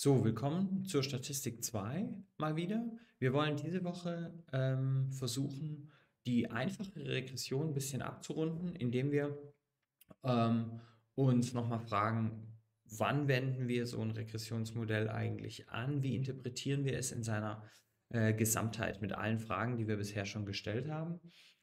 So, willkommen zur Statistik 2 mal wieder. Wir wollen diese Woche versuchen, die einfache Regression ein bisschen abzurunden, indem wir ähm, uns nochmal fragen, wann wenden wir so ein Regressionsmodell eigentlich an? Wie interpretieren wir es in seiner Gesamtheit mit allen Fragen, die wir bisher schon gestellt haben?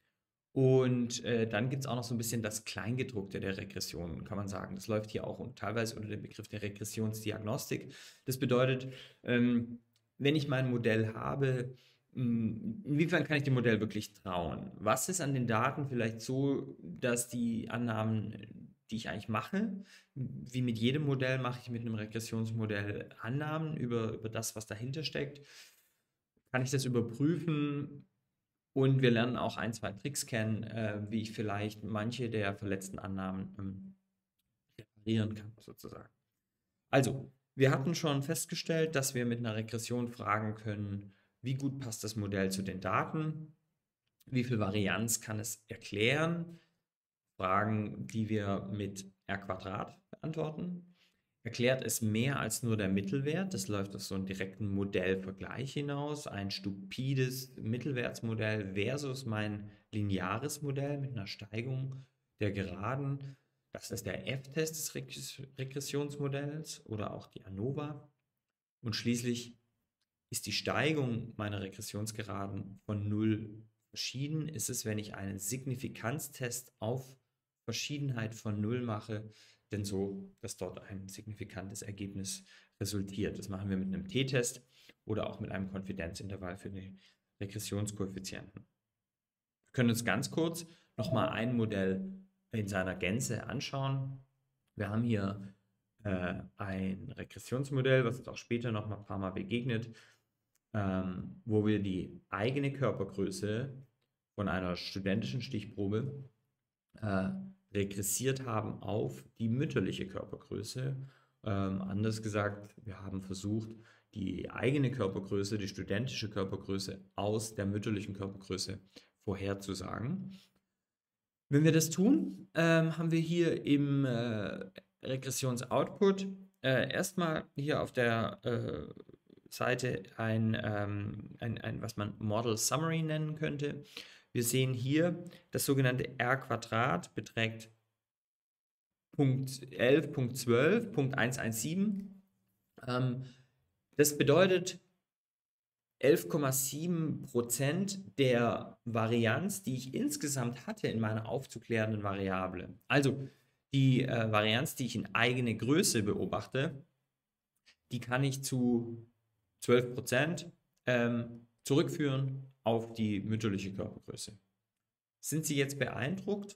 Und dann gibt es auch noch so ein bisschen das Kleingedruckte der Regression, kann man sagen. Das läuft hier auch teilweise unter dem Begriff der Regressionsdiagnostik. Das bedeutet, ähm, wenn ich mein Modell habe, inwiefern kann ich dem Modell wirklich trauen? Was ist an den Daten vielleicht so, dass die Annahmen, die ich eigentlich mache, wie mit jedem Modell mache ich mit einem Regressionsmodell Annahmen über das, was dahinter steckt? Kann ich das überprüfen? Und wir lernen auch ein, zwei Tricks kennen, wie ich vielleicht manche der verletzten Annahmen reparieren kann, sozusagen. Also, wir hatten schon festgestellt, dass wir mit einer Regression fragen können, wie gut passt das Modell zu den Daten, wie viel Varianz kann es erklären, Fragen, die wir mit R² beantworten. Erklärt es mehr als nur der Mittelwert? Das läuft auf so einen direkten Modellvergleich hinaus. Ein stupides Mittelwertsmodell versus mein lineares Modell mit einer Steigung der Geraden. Das ist der F-Test des Regressionsmodells oder auch die ANOVA. Und schließlich ist die Steigung meiner Regressionsgeraden von 0 verschieden. Ist es, wenn ich einen Signifikanztest auf Verschiedenheit von 0 mache, denn so, dass dort ein signifikantes Ergebnis resultiert. Das machen wir mit einem T-Test oder auch mit einem Konfidenzintervall für den Regressionskoeffizienten. Wir können uns ganz kurz nochmal ein Modell in seiner Gänze anschauen. Wir haben hier ein Regressionsmodell, was uns auch später noch mal ein paar Mal begegnet, wo wir die eigene Körpergröße von einer studentischen Stichprobe regressiert haben auf die mütterliche Körpergröße. Anders gesagt, wir haben versucht, die eigene Körpergröße, die studentische Körpergröße aus der mütterlichen Körpergröße vorherzusagen. Wenn wir das tun, haben wir hier im Regressionsoutput erstmal hier auf der Seite was man Model Summary nennen könnte. Wir sehen hier, das sogenannte R² beträgt Punkt 11.12.117. Das bedeutet 11,7% der Varianz, die ich insgesamt hatte in meiner aufzuklärenden Variable. Also die Varianz, die ich in eigene Größe beobachte, die kann ich zu 12% zurückführen auf die mütterliche Körpergröße. Sind Sie jetzt beeindruckt?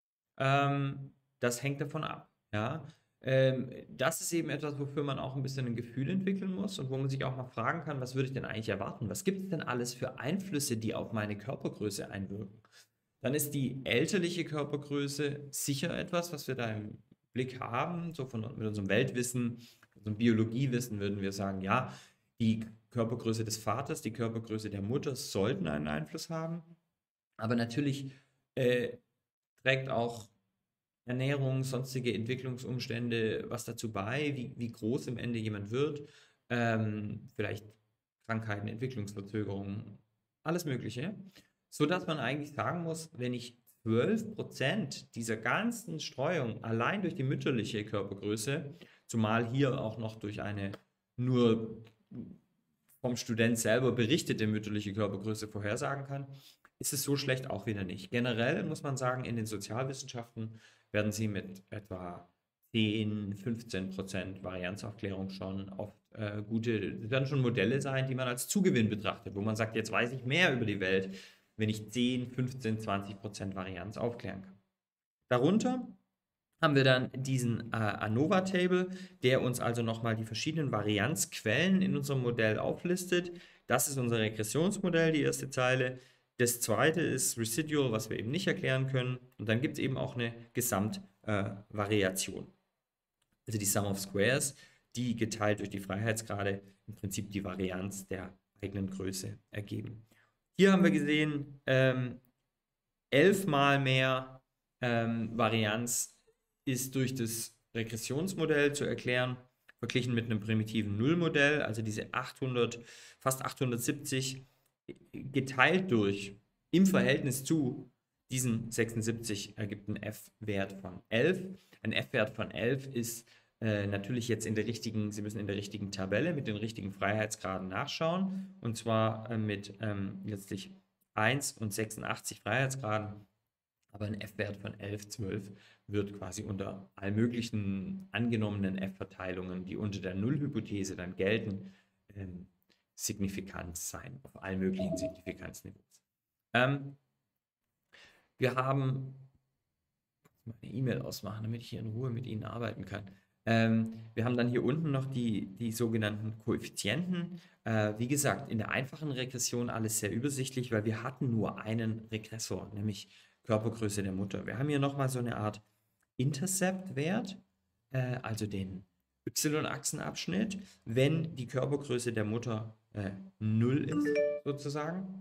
Das hängt davon ab. Ja? Das ist eben etwas, wofür man auch ein bisschen ein Gefühl entwickeln muss und wo man sich auch mal fragen kann, was würde ich denn eigentlich erwarten? Was gibt es denn alles für Einflüsse, die auf meine Körpergröße einwirken? Dann ist die elterliche Körpergröße sicher etwas, was wir da im Blick haben. So mit unserem Weltwissen, unserem Biologiewissen würden wir sagen, ja, die Körpergröße des Vaters, die Körpergröße der Mutter sollten einen Einfluss haben. Aber natürlich trägt auch Ernährung, sonstige Entwicklungsumstände was dazu bei, wie groß im Ende jemand wird. Vielleicht Krankheiten, Entwicklungsverzögerungen, alles Mögliche. Sodass man eigentlich sagen muss, wenn ich 12% dieser ganzen Streuung allein durch die mütterliche Körpergröße, zumal hier auch noch durch eine nur vom Student selber berichtete mütterliche Körpergröße vorhersagen kann, ist es so schlecht auch wieder nicht. Generell muss man sagen, in den Sozialwissenschaften werden Sie mit etwa 10, 15% Varianzaufklärung schon oft das werden schon Modelle sein, die man als Zugewinn betrachtet, wo man sagt, jetzt weiß ich mehr über die Welt, wenn ich 10, 15, 20% Varianz aufklären kann. Darunter haben wir dann diesen ANOVA-Table, der uns also nochmal die verschiedenen Varianzquellen in unserem Modell auflistet. Das ist unser Regressionsmodell, die erste Zeile. Das zweite ist Residual, was wir eben nicht erklären können. Und dann gibt es eben auch eine Gesamtvariation. Also die Sum of Squares, die geteilt durch die Freiheitsgrade im Prinzip die Varianz der eigenen Größe ergeben. Hier haben wir gesehen, 11-mal mehr Varianz ist durch das Regressionsmodell zu erklären verglichen mit einem primitiven Nullmodell, also diese 800, fast 870 geteilt durch im Verhältnis zu diesen 76 ergibt einen F-Wert von 11. Ein F-Wert von 11 ist natürlich jetzt Sie müssen in der richtigen Tabelle mit den richtigen Freiheitsgraden nachschauen, und zwar mit letztlich 1 und 86 Freiheitsgraden, aber ein F-Wert von 11, 12 wird quasi unter all möglichen angenommenen F-Verteilungen, die unter der Nullhypothese dann gelten, signifikant sein, auf allen möglichen Signifikanzniveaus. Wir haben, meine E-Mail ausmachen, damit ich hier in Ruhe mit Ihnen arbeiten kann. Wir haben dann hier unten noch die sogenannten Koeffizienten. Wie gesagt, in der einfachen Regression alles sehr übersichtlich, weil wir hatten nur einen Regressor, nämlich Körpergröße der Mutter. Wir haben hier nochmal so eine Art Intercept-Wert, also den Y-Achsenabschnitt, wenn die Körpergröße der Mutter 0 ist, sozusagen.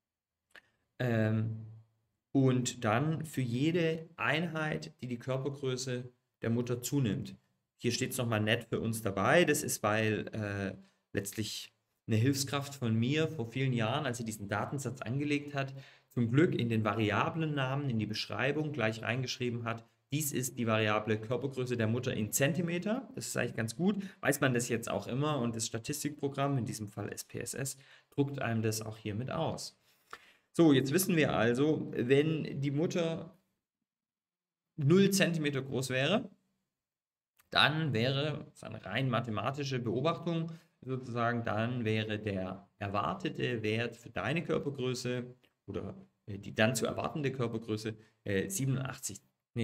Und dann für jede Einheit, die die Körpergröße der Mutter zunimmt. Hier steht es nochmal nett für uns dabei. Das ist, weil letztlich eine Hilfskraft von mir vor vielen Jahren, als sie diesen Datensatz angelegt hat, zum Glück in den Variablennamen, in die Beschreibung gleich reingeschrieben hat, dies ist die Variable Körpergröße der Mutter in Zentimeter. Das ist eigentlich ganz gut. Weiß man das jetzt auch immer, und das Statistikprogramm, in diesem Fall SPSS, druckt einem das auch hiermit aus. So, jetzt wissen wir also, wenn die Mutter 0 cm groß wäre, dann wäre, das ist eine rein mathematische Beobachtung sozusagen, dann wäre der erwartete Wert für deine Körpergröße oder die dann zu erwartende Körpergröße 83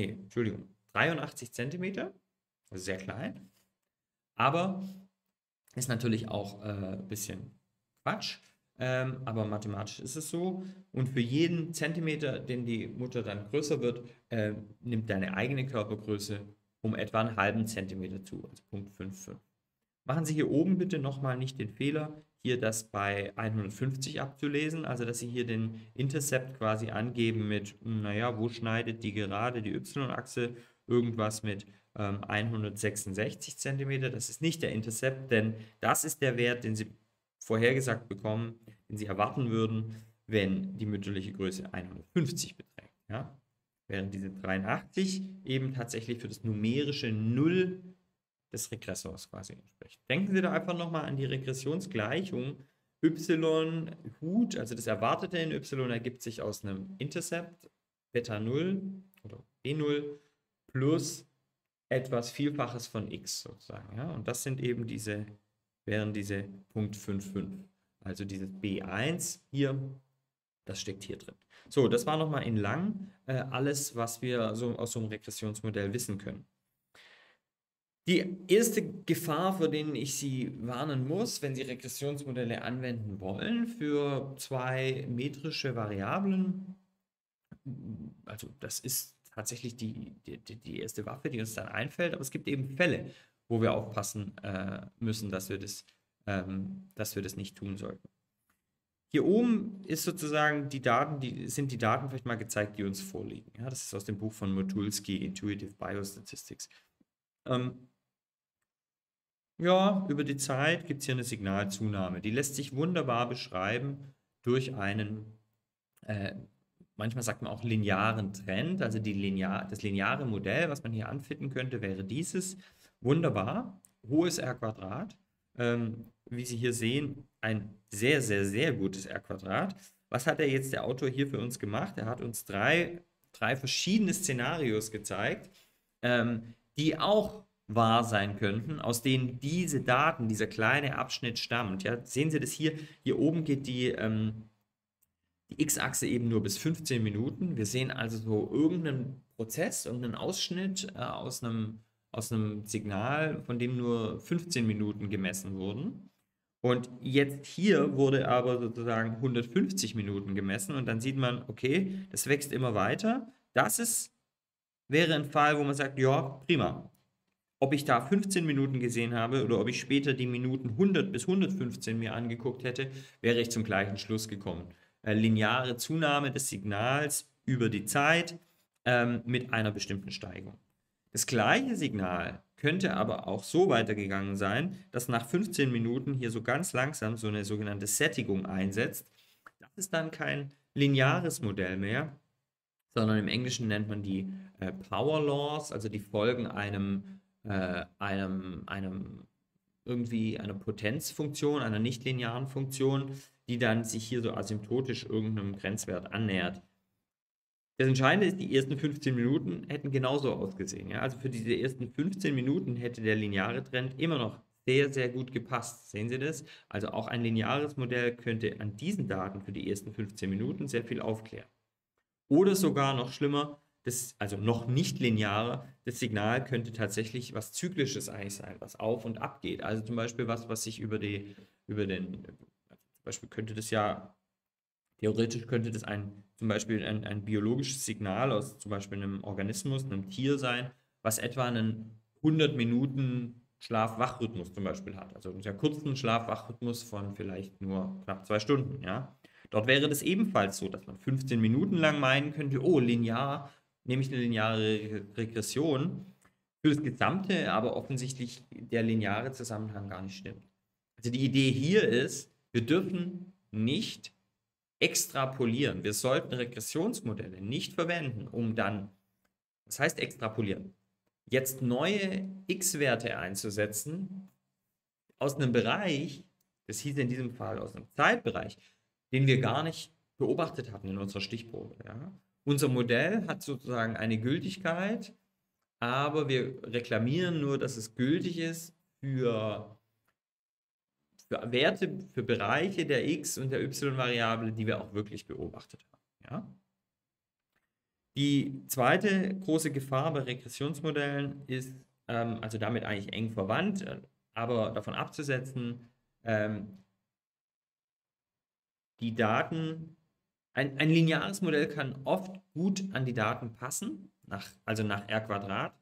cm, also sehr klein, aber ist natürlich auch ein bisschen Quatsch. Aber mathematisch ist es so. Und für jeden Zentimeter, den die Mutter dann größer wird, nimmt deine eigene Körpergröße um etwa einen halben Zentimeter zu, also Punkt 5,5. Machen Sie hier oben bitte nochmal nicht den Fehler, hier das bei 150 abzulesen, also dass Sie hier den Intercept quasi angeben mit, naja, wo schneidet die gerade die Y-Achse, irgendwas mit 166 cm. Das ist nicht der Intercept, denn das ist der Wert, den Sie vorhergesagt bekommen, den Sie erwarten würden, wenn die mütterliche Größe 150 beträgt. Ja? Während diese 83 eben tatsächlich für das numerische Null des Regressors quasi entspricht. Denken Sie da einfach nochmal an die Regressionsgleichung. Y-Hut, also das Erwartete in Y, ergibt sich aus einem Intercept, Beta 0 oder B0 plus etwas Vielfaches von x sozusagen. Ja? Und das sind eben wären diese Punkt 5,5. Also dieses B1 hier, das steckt hier drin. So, das war nochmal in lang alles, was wir so aus so einem Regressionsmodell wissen können. Die erste Gefahr, vor denen ich Sie warnen muss, wenn Sie Regressionsmodelle anwenden wollen für zwei metrische Variablen, also das ist tatsächlich die erste Waffe, die uns dann einfällt, aber es gibt eben Fälle, wo wir aufpassen müssen, dass wir das nicht tun sollten. Hier oben ist sozusagen sind die Daten vielleicht mal gezeigt, die uns vorliegen. Ja, das ist aus dem Buch von Motulsky, Intuitive Biostatistics. Ja, über die Zeit gibt es hier eine Signalzunahme. Die lässt sich wunderbar beschreiben durch einen, manchmal sagt man auch linearen Trend, also das lineare Modell, was man hier anfitten könnte, wäre dieses. Wunderbar, hohes R-Quadrat. Wie Sie hier sehen, ein sehr, sehr, sehr gutes R-Quadrat. Was hat der Autor hier für uns gemacht? Er hat uns drei verschiedene Szenarios gezeigt, die auch wahr sein könnten, aus denen diese Daten, dieser kleine Abschnitt stammt. Ja, sehen Sie das hier? Hier oben geht die X-Achse eben nur bis 15 Minuten. Wir sehen also so irgendeinen Prozess, irgendeinen Ausschnitt aus einem Signal, von dem nur 15 Minuten gemessen wurden. Und jetzt hier wurde aber sozusagen 150 Minuten gemessen und dann sieht man, okay, das wächst immer weiter. Wäre ein Fall, wo man sagt, ja, prima. Ob ich da 15 Minuten gesehen habe oder ob ich später die Minuten 100 bis 115 mir angeguckt hätte, wäre ich zum gleichen Schluss gekommen. Lineare Zunahme des Signals über die Zeit mit einer bestimmten Steigung. Das gleiche Signal könnte aber auch so weitergegangen sein, dass nach 15 Minuten hier so ganz langsam so eine sogenannte Sättigung einsetzt. Das ist dann kein lineares Modell mehr, sondern im Englischen nennt man die Power Laws, also die folgen einem irgendwie einer Potenzfunktion, einer nichtlinearen Funktion, die dann sich hier so asymptotisch irgendeinem Grenzwert annähert. Das Entscheidende ist, die ersten 15 Minuten hätten genauso ausgesehen. Ja? Also für diese ersten 15 Minuten hätte der lineare Trend immer noch sehr, sehr gut gepasst. Sehen Sie das? Also auch ein lineares Modell könnte an diesen Daten für die ersten 15 Minuten sehr viel aufklären. Oder sogar noch schlimmer, also noch nicht linearer, das Signal könnte tatsächlich was Zyklisches eigentlich sein, was auf und ab geht. Also zum Beispiel was sich zum Beispiel könnte das ja, theoretisch könnte das zum Beispiel ein biologisches Signal aus zum Beispiel einem Organismus, einem Tier sein, was etwa einen 100 Minuten Schlaf-Wach-Rhythmus zum Beispiel hat. Also einen sehr kurzen Schlaf-Wach-Rhythmus von vielleicht nur knapp 2 Stunden, ja. Dort wäre das ebenfalls so, dass man 15 Minuten lang meinen könnte, oh, linear, nehme ich eine lineare Regression für das Gesamte, aber offensichtlich der lineare Zusammenhang gar nicht stimmt. Also die Idee hier ist, wir dürfen nicht extrapolieren. Wir sollten Regressionsmodelle nicht verwenden, um dann, das heißt extrapolieren, jetzt neue x-Werte einzusetzen aus einem Bereich, das hieß in diesem Fall aus einem Zeitbereich, den wir gar nicht beobachtet hatten in unserer Stichprobe. Ja? Unser Modell hat sozusagen eine Gültigkeit, aber wir reklamieren nur, dass es gültig ist für Werte, für Bereiche der x- und der y-Variable, die wir auch wirklich beobachtet haben. Ja? Die zweite große Gefahr bei Regressionsmodellen ist, also damit eigentlich eng verwandt, aber davon abzusetzen, die Daten, ein lineares Modell kann oft gut an die Daten passen, also nach R²,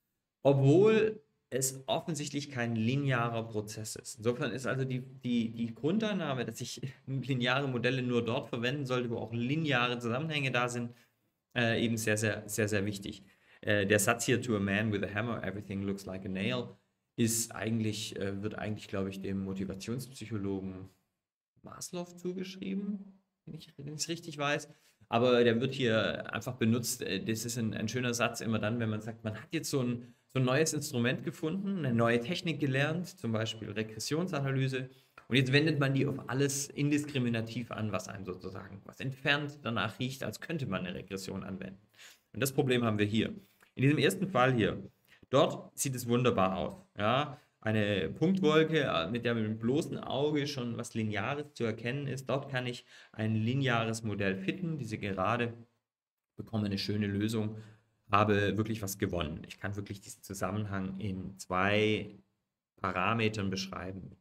obwohl es offensichtlich kein linearer Prozess ist. Insofern ist also die Grundannahme, dass ich lineare Modelle nur dort verwenden sollte, wo auch lineare Zusammenhänge da sind, eben sehr, sehr, sehr, sehr wichtig. Der Satz hier, to a man with a hammer, everything looks like a nail, wird eigentlich, glaube ich, dem Motivationspsychologen Maslow zugeschrieben, wenn ich es richtig weiß. Aber der wird hier einfach benutzt. Das ist ein schöner Satz immer dann, wenn man sagt, man hat jetzt so ein neues Instrument gefunden, eine neue Technik gelernt, zum Beispiel Regressionsanalyse. Und jetzt wendet man die auf alles indiskriminativ an, was einem sozusagen, was entfernt danach riecht, als könnte man eine Regression anwenden. Und das Problem haben wir hier. In diesem ersten Fall hier, dort sieht es wunderbar aus. Ja? Eine Punktwolke, mit der mit dem bloßen Auge schon was Lineares zu erkennen ist. Dort kann ich ein lineares Modell fitten, diese Gerade, bekomme eine schöne Lösung, habe wirklich was gewonnen. Ich kann wirklich diesen Zusammenhang in 2 Parametern beschreiben.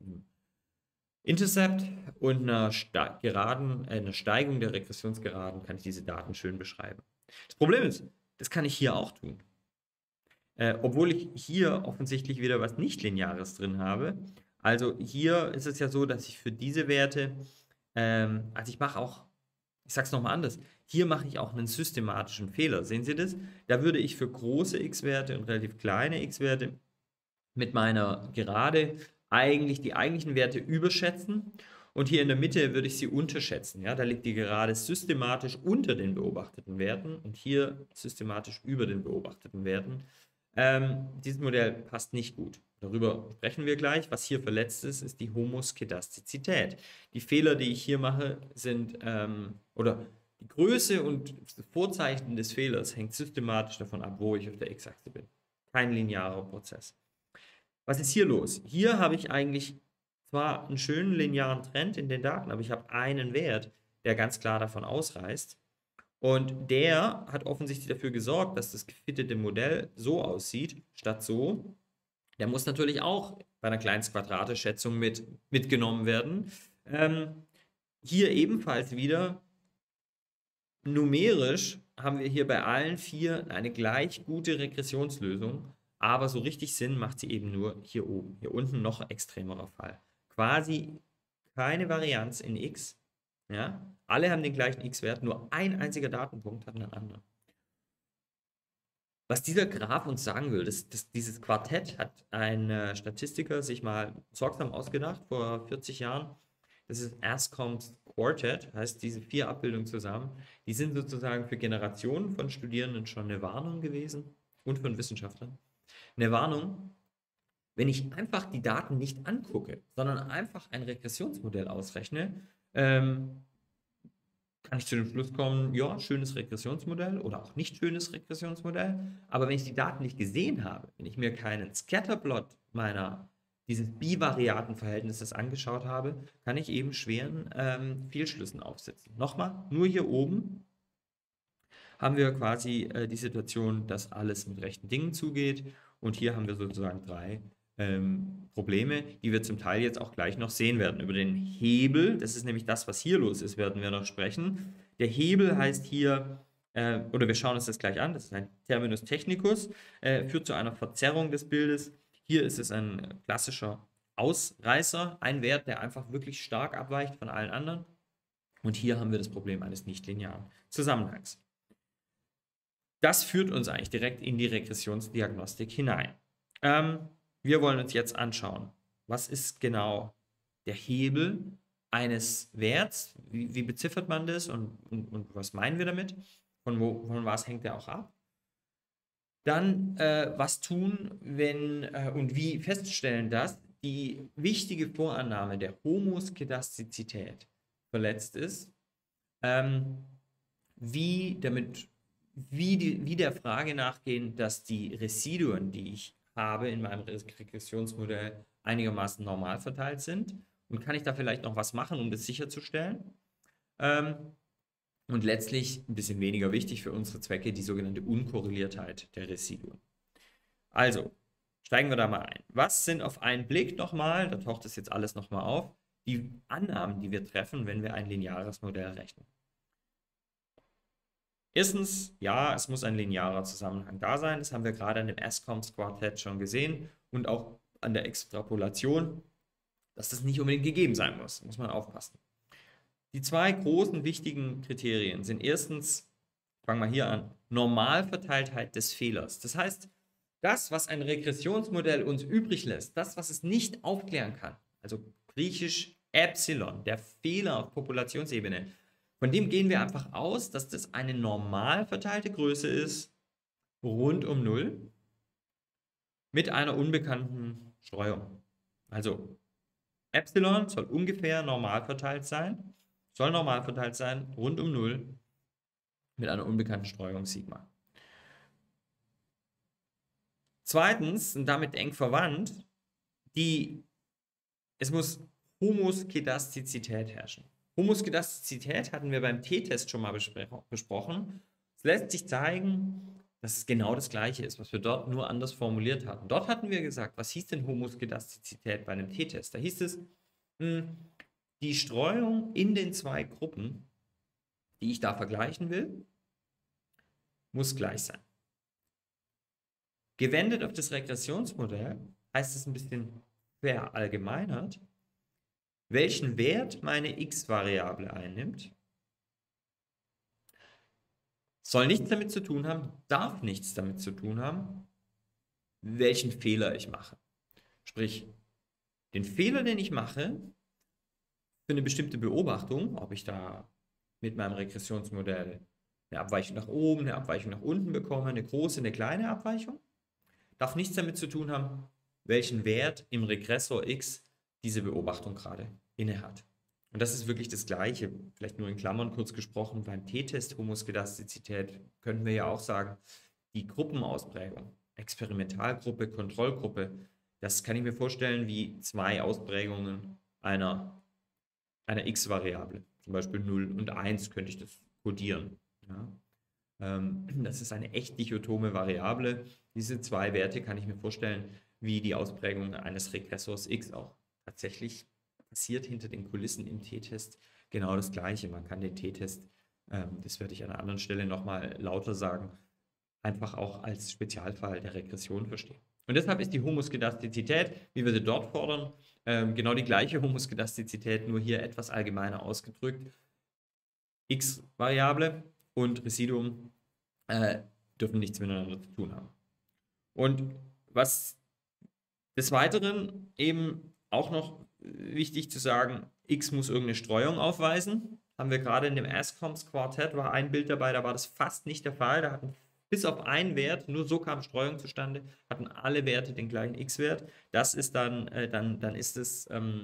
Intercept und einer Steigung der Regressionsgeraden kann ich diese Daten schön beschreiben. Das Problem ist, das kann ich hier auch tun. Obwohl ich hier offensichtlich wieder was Nicht-Lineares drin habe. Also hier ist es ja so, dass ich für diese Werte, also ich sage es nochmal anders, hier mache ich auch einen systematischen Fehler. Sehen Sie das? Da würde ich für große x-Werte und relativ kleine x-Werte mit meiner Gerade eigentlich die eigentlichen Werte überschätzen und hier in der Mitte würde ich sie unterschätzen. Ja? Da liegt die Gerade systematisch unter den beobachteten Werten und hier systematisch über den beobachteten Werten. Dieses Modell passt nicht gut. Darüber sprechen wir gleich. Was hier verletzt ist, ist die Homoskedastizität. Die Fehler, die ich hier mache, sind, oder die Größe und das Vorzeichnen des Fehlers hängt systematisch davon ab, wo ich auf der x-Achse bin. Kein linearer Prozess. Was ist hier los? Hier habe ich eigentlich zwar einen schönen linearen Trend in den Daten, aber ich habe einen Wert, der ganz klar davon ausreißt. Und der hat offensichtlich dafür gesorgt, dass das gefittete Modell so aussieht, statt so. Der muss natürlich auch bei einer Kleinstquadrate-Schätzung mitgenommen werden. Hier ebenfalls wieder numerisch haben wir hier bei allen 4 eine gleich gute Regressionslösung, aber so richtig Sinn macht sie eben nur hier oben. Hier unten noch extremerer Fall. Quasi keine Varianz in x. Ja? Alle haben den gleichen x-Wert, nur ein einziger Datenpunkt hat einen anderen. Was dieser Graph uns sagen will, dieses Quartett hat ein Statistiker sich mal sorgsam ausgedacht vor 40 Jahren. Das ist Anscombe's Quartet, heißt diese 4 Abbildungen zusammen. Die sind sozusagen für Generationen von Studierenden schon eine Warnung gewesen und von Wissenschaftlern. Eine Warnung, wenn ich einfach die Daten nicht angucke, sondern einfach ein Regressionsmodell ausrechne, kann ich zu dem Schluss kommen, ja, schönes Regressionsmodell oder auch nicht schönes Regressionsmodell. Aber wenn ich die Daten nicht gesehen habe, wenn ich mir keinen Scatterplot dieses Bivariatenverhältnisses angeschaut habe, kann ich eben schweren Fehlschlüssen aufsetzen. Nochmal, nur hier oben haben wir quasi die Situation, dass alles mit rechten Dingen zugeht. Und hier haben wir sozusagen 3 Probleme, die wir zum Teil jetzt auch gleich noch sehen werden. Über den Hebel, das ist nämlich das, was hier los ist, werden wir noch sprechen. Der Hebel heißt hier, oder wir schauen uns das gleich an, das ist ein Terminus technicus, führt zu einer Verzerrung des Bildes. Hier ist es ein klassischer Ausreißer, ein Wert, der einfach wirklich stark abweicht von allen anderen. Und hier haben wir das Problem eines nichtlinearen Zusammenhangs. Das führt uns eigentlich direkt in die Regressionsdiagnostik hinein. Wir wollen uns jetzt anschauen, was ist genau der Hebel eines Werts, wie beziffert man das und was meinen wir damit, von was hängt der auch ab. Dann was tun, wenn und wie feststellen, dass die wichtige Vorannahme der Homoskedastizität verletzt ist, wie der Frage nachgehen, dass die Residuen, die ich habe in meinem Regressionsmodell, einigermaßen normal verteilt sind. Und kann ich da vielleicht noch was machen, um das sicherzustellen? Und letztlich, ein bisschen weniger wichtig für unsere Zwecke, die sogenannte Unkorreliertheit der Residuen. Also, steigen wir da mal ein. Was sind auf einen Blick nochmal, da taucht das jetzt alles nochmal auf, die Annahmen, die wir treffen, wenn wir ein lineares Modell rechnen? Erstens, ja, es muss ein linearer Zusammenhang da sein. Das haben wir gerade an dem Anscombe's Quartett schon gesehen und auch an der Extrapolation, dass das nicht unbedingt gegeben sein muss man aufpassen. Die 2 großen wichtigen Kriterien sind erstens, fangen wir hier an, Normalverteiltheit des Fehlers. Das heißt, das, was ein Regressionsmodell uns übrig lässt, das, was es nicht aufklären kann, also griechisch Epsilon, der Fehler auf Populationsebene, von dem gehen wir einfach aus, dass das eine normal verteilte Größe ist, rund um 0, mit einer unbekannten Streuung. Also Epsilon soll ungefähr normal verteilt sein, rund um 0, mit einer unbekannten Streuung Sigma. Zweitens, und damit eng verwandt, es muss Homoskedastizität herrschen. Homoskedastizität hatten wir beim T-Test schon mal besprochen. Es lässt sich zeigen, dass es genau das Gleiche ist, was wir dort nur anders formuliert hatten. Dort hatten wir gesagt, was hieß denn Homoskedastizität bei einem T-Test? Da hieß es, die Streuung in den 2 Gruppen, die ich da vergleichen will, muss gleich sein. Gewendet auf das Regressionsmodell heißt es ein bisschen verallgemeinert, welchen Wert meine x-Variable einnimmt, soll nichts damit zu tun haben, darf nichts damit zu tun haben, welchen Fehler ich mache. Sprich, den Fehler, den ich mache, für eine bestimmte Beobachtung, ob ich da mit meinem Regressionsmodell eine Abweichung nach oben, eine Abweichung nach unten bekomme, eine große, eine kleine Abweichung, darf nichts damit zu tun haben, welchen Wert im Regressor x diese Beobachtung gerade innehat. Und das ist wirklich das Gleiche, vielleicht nur in Klammern kurz gesprochen, beim T-Test Homoskedastizität könnten wir ja auch sagen, die Gruppenausprägung, Experimentalgruppe, Kontrollgruppe, das kann ich mir vorstellen wie 2 Ausprägungen einer x-Variable. Zum Beispiel 0 und 1 könnte ich das kodieren. Ja. Das ist eine echt dichotome Variable. Diese 2 Werte kann ich mir vorstellen, wie die Ausprägung eines Regressors x auch. Tatsächlich passiert hinter den Kulissen im T-Test genau das Gleiche. Man kann den T-Test, das werde ich an einer anderen Stelle nochmal lauter sagen, einfach auch als Spezialfall der Regression verstehen. Und deshalb ist die Homoskedastizität, wie wir sie dort fordern, genau die gleiche Homoskedastizität, nur hier etwas allgemeiner ausgedrückt. X-Variable und Residuum dürfen nichts miteinander zu tun haben. Und was des Weiteren eben auch noch wichtig zu sagen, X muss irgendeine Streuung aufweisen. Haben wir gerade in dem ASCOMS-Quartett, war ein Bild dabei, da war das fast nicht der Fall. Da hatten bis auf einen Wert, nur so kam Streuung zustande, hatten alle Werte den gleichen X-Wert. Das ist dann ist es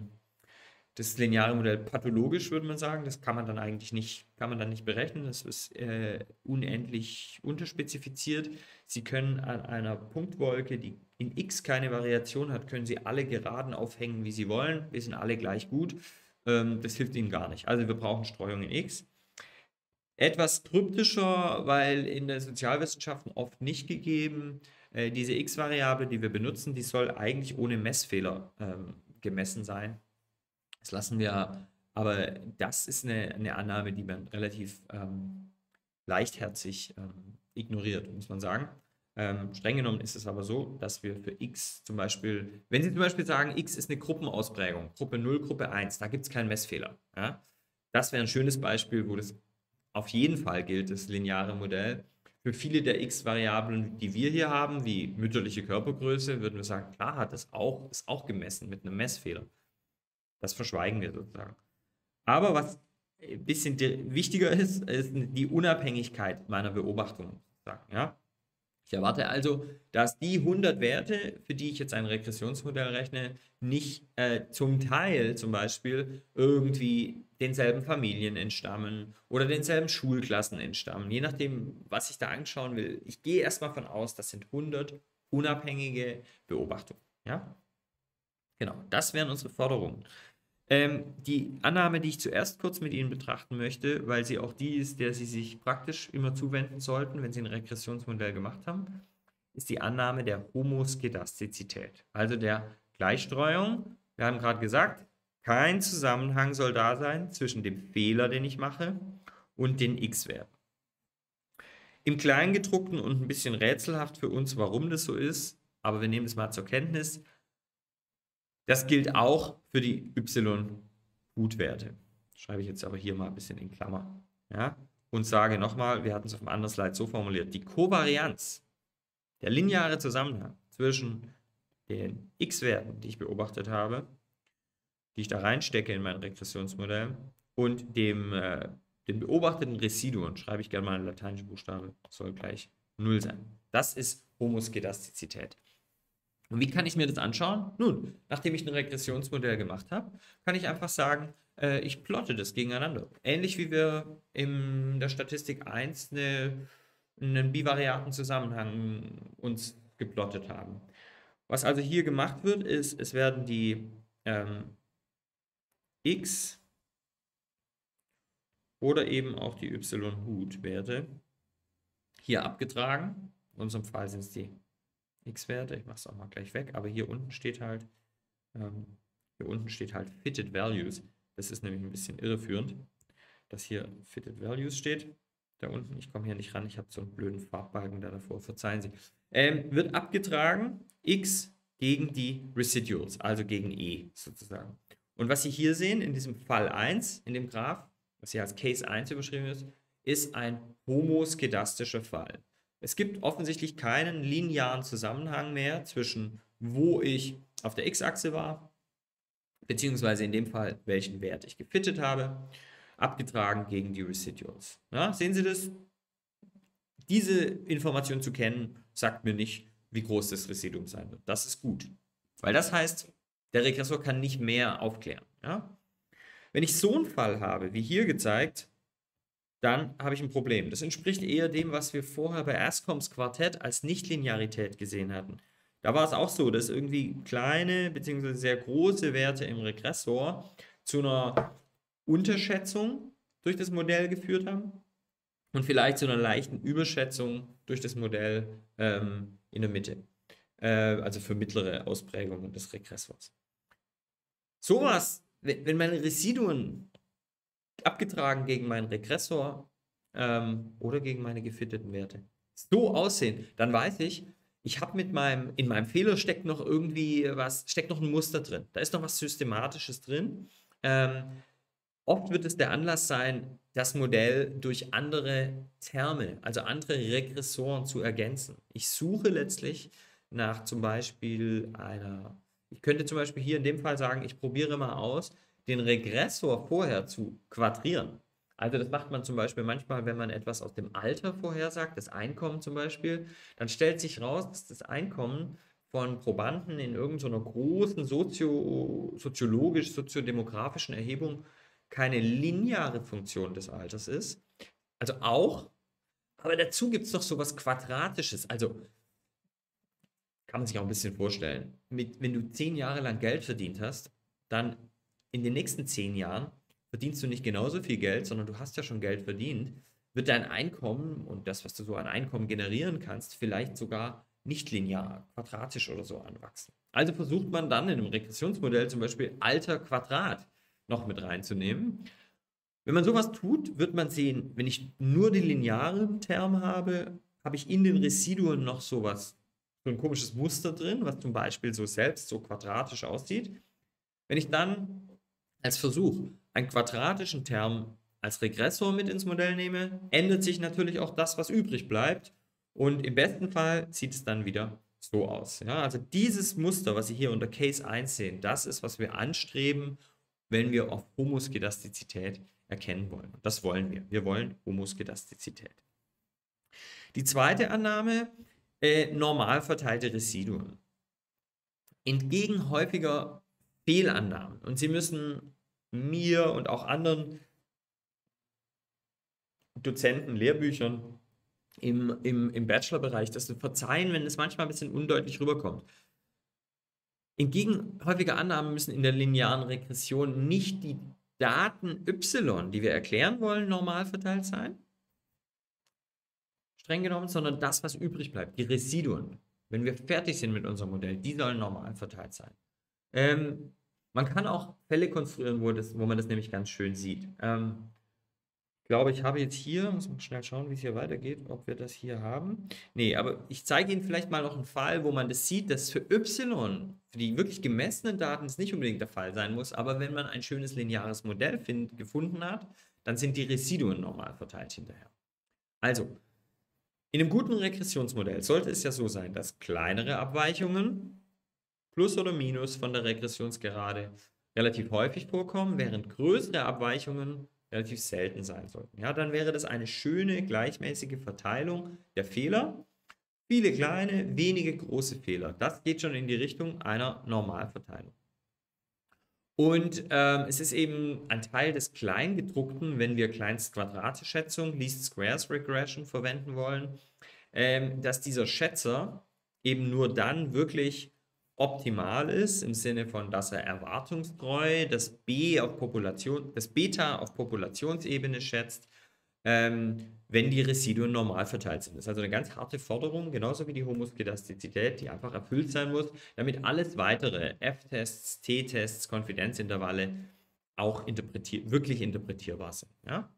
das lineare Modell pathologisch, würde man sagen. Das kann man dann eigentlich nicht, kann man dann nicht berechnen. Das ist unendlich unterspezifiziert. Sie können an einer Punktwolke, die in X keine Variation hat, können Sie alle Geraden aufhängen, wie Sie wollen. Wir sind alle gleich gut. Das hilft Ihnen gar nicht. Also wir brauchen Streuung in X. Etwas kryptischer, weil in den Sozialwissenschaften oft nicht gegeben. Diese X-Variable, die wir benutzen, die soll eigentlich ohne Messfehler gemessen sein. Das lassen wir, aber das ist eine Annahme, die man relativ leichtherzig ignoriert, muss man sagen. Streng genommen ist es aber so, dass wir für X zum Beispiel, wenn Sie zum Beispiel sagen, X ist eine Gruppenausprägung, Gruppe 0, Gruppe 1, da gibt es keinen Messfehler. Ja? Das wäre ein schönes Beispiel, wo das auf jeden Fall gilt, das lineare Modell. Für viele der X-Variablen, die wir hier haben, wie mütterliche Körpergröße, würden wir sagen, klar hat es auch, ist auch gemessen mit einem Messfehler. Das verschweigen wir sozusagen. Aber was ein bisschen wichtiger ist die Unabhängigkeit meiner Beobachtung. Ja? Ich erwarte also, dass die 100 Werte, für die ich jetzt ein Regressionsmodell rechne, nicht zum Teil zum Beispiel irgendwie denselben Familien entstammen oder denselben Schulklassen entstammen. Je nachdem, was ich da anschauen will. Ich gehe erstmal davon aus, das sind 100 unabhängige Beobachtungen. Ja? Genau, das wären unsere Forderungen. Die Annahme, die ich zuerst kurz mit Ihnen betrachten möchte, weil sie auch die ist, der Sie sich praktisch immer zuwenden sollten, wenn Sie ein Regressionsmodell gemacht haben, ist die Annahme der Homoskedastizität, also der Gleichstreuung. Wir haben gerade gesagt, kein Zusammenhang soll da sein zwischen dem Fehler, den ich mache, und den X-Werten. Im Kleingedruckten und ein bisschen rätselhaft für uns, warum das so ist, aber wir nehmen das mal zur Kenntnis. Das gilt auch für die y-Hutwerte. Schreibe ich jetzt aber hier mal ein bisschen in Klammer. Ja? Und sage nochmal, wir hatten es auf einem anderen Slide so formuliert, die Kovarianz, der lineare Zusammenhang zwischen den x-Werten, die ich beobachtet habe, die ich da reinstecke in mein Regressionsmodell, und den beobachteten Residuen, schreibe ich gerne mal in lateinischen Buchstabe, soll gleich 0 sein. Das ist Homoskedastizität. Und wie kann ich mir das anschauen? Nun, nachdem ich ein Regressionsmodell gemacht habe, kann ich einfach sagen, ich plotte das gegeneinander. Ähnlich wie wir in der Statistik 1 einen bivariaten Zusammenhang uns geplottet haben. Was also hier gemacht wird, ist, es werden die X oder eben auch die y-Hut-Werte hier abgetragen. In unserem Fall sind es die X-Werte, ich mache es auch mal gleich weg, aber hier unten steht halt Fitted Values. Das ist nämlich ein bisschen irreführend, dass hier Fitted Values steht. Da unten, ich komme hier nicht ran, ich habe so einen blöden Farbbalken da davor, verzeihen Sie. Wird abgetragen X gegen die Residuals, also gegen E sozusagen. Und was Sie hier sehen, in diesem Fall 1, in dem Graph, was hier als Case 1 überschrieben ist ein homoskedastischer Fall. Es gibt offensichtlich keinen linearen Zusammenhang mehr zwischen, wo ich auf der X-Achse war, beziehungsweise in dem Fall, welchen Wert ich gefittet habe, abgetragen gegen die Residuals. Ja, sehen Sie das? Diese Information zu kennen, sagt mir nicht, wie groß das Residuum sein wird. Das ist gut, weil das heißt, der Regressor kann nicht mehr aufklären. Ja? Wenn ich so einen Fall habe, wie hier gezeigt, dann habe ich ein Problem. Das entspricht eher dem, was wir vorher bei ASCOMS Quartett als Nichtlinearität gesehen hatten. Da war es auch so, dass irgendwie kleine bzw. sehr große Werte im Regressor zu einer Unterschätzung durch das Modell geführt haben und vielleicht zu einer leichten Überschätzung durch das Modell in der Mitte. Also für mittlere Ausprägungen des Regressors. Sowas, wenn meine Residuen abgetragen gegen meinen Regressor oder gegen meine gefitteten Werte so aussehen, dann weiß ich, ich habe in meinem Fehler steckt noch irgendwie steckt noch ein Muster drin. Da ist noch was Systematisches drin. Oft wird es der Anlass sein, das Modell durch andere Terme, also andere Regressoren zu ergänzen. Ich suche letztlich nach zum Beispiel ich könnte zum Beispiel hier in dem Fall sagen, ich probiere mal aus, den Regressor vorher zu quadrieren. Also das macht man zum Beispiel manchmal, wenn man etwas aus dem Alter vorhersagt, das Einkommen zum Beispiel, dann stellt sich raus, dass das Einkommen von Probanden in irgendeiner großen soziodemografischen Erhebung keine lineare Funktion des Alters ist. Also auch, aber dazu gibt es noch so was Quadratisches. Also kann man sich auch ein bisschen vorstellen. Wenn du 10 Jahre lang Geld verdient hast, dann in den nächsten 10 Jahren verdienst du nicht genauso viel Geld, sondern du hast ja schon Geld verdient, wird dein Einkommen und das, was du so an Einkommen generieren kannst, vielleicht sogar nicht linear, quadratisch oder so anwachsen. Also versucht man dann in einem Regressionsmodell zum Beispiel Alter Quadrat noch mit reinzunehmen. Wenn man sowas tut, wird man sehen, wenn ich nur den linearen Term habe, habe ich in den Residuen noch sowas, so ein komisches Muster drin, was zum Beispiel so selbst so quadratisch aussieht. Wenn ich dann als Versuch einen quadratischen Term als Regressor mit ins Modell nehme, ändert sich natürlich auch das, was übrig bleibt. Und im besten Fall sieht es dann wieder so aus. Ja, also dieses Muster, was Sie hier unter Case 1 sehen, das ist, was wir anstreben, wenn wir auf Homoskedastizität erkennen wollen. Und das wollen wir. Wir wollen Homoskedastizität. Die zweite Annahme, normal verteilte Residuen. Entgegen häufiger Fehlannahmen, und Sie müssen mir und auch anderen Dozenten, Lehrbüchern im Bachelorbereich das verzeihen, wenn es manchmal ein bisschen undeutlich rüberkommt. Entgegen häufiger Annahmen müssen in der linearen Regression nicht die Daten y, die wir erklären wollen, normal verteilt sein, streng genommen, sondern das, was übrig bleibt, die Residuen. Wenn wir fertig sind mit unserem Modell, die sollen normal verteilt sein. Man kann auch Fälle konstruieren, wo man das nämlich ganz schön sieht. Ich glaube, ich habe jetzt hier, muss man schnell schauen, wie es hier weitergeht, ob wir das hier haben. Nee, aber ich zeige Ihnen vielleicht mal noch einen Fall, wo man das sieht, dass für y, für die wirklich gemessenen Daten, es nicht unbedingt der Fall sein muss, aber wenn man ein schönes lineares Modell gefunden hat, dann sind die Residuen normal verteilt hinterher. Also, in einem guten Regressionsmodell sollte es ja so sein, dass kleinere Abweichungen plus oder minus von der Regressionsgerade relativ häufig vorkommen, während größere Abweichungen relativ selten sein sollten. Ja, dann wäre das eine schöne, gleichmäßige Verteilung der Fehler. Viele kleine, wenige große Fehler. Das geht schon in die Richtung einer Normalverteilung. Und es ist eben ein Teil des Kleingedruckten, wenn wir Kleinstquadrate-Schätzung, Least Squares Regression verwenden wollen, dass dieser Schätzer eben nur dann wirklich optimal ist, im Sinne von, dass er erwartungstreu das Beta auf Populationsebene schätzt, wenn die Residuen normal verteilt sind. Das ist also eine ganz harte Forderung, genauso wie die Homoskedastizität, die einfach erfüllt sein muss, damit alles weitere, F-Tests, T-Tests, Konfidenzintervalle auch wirklich interpretierbar sind. Ja?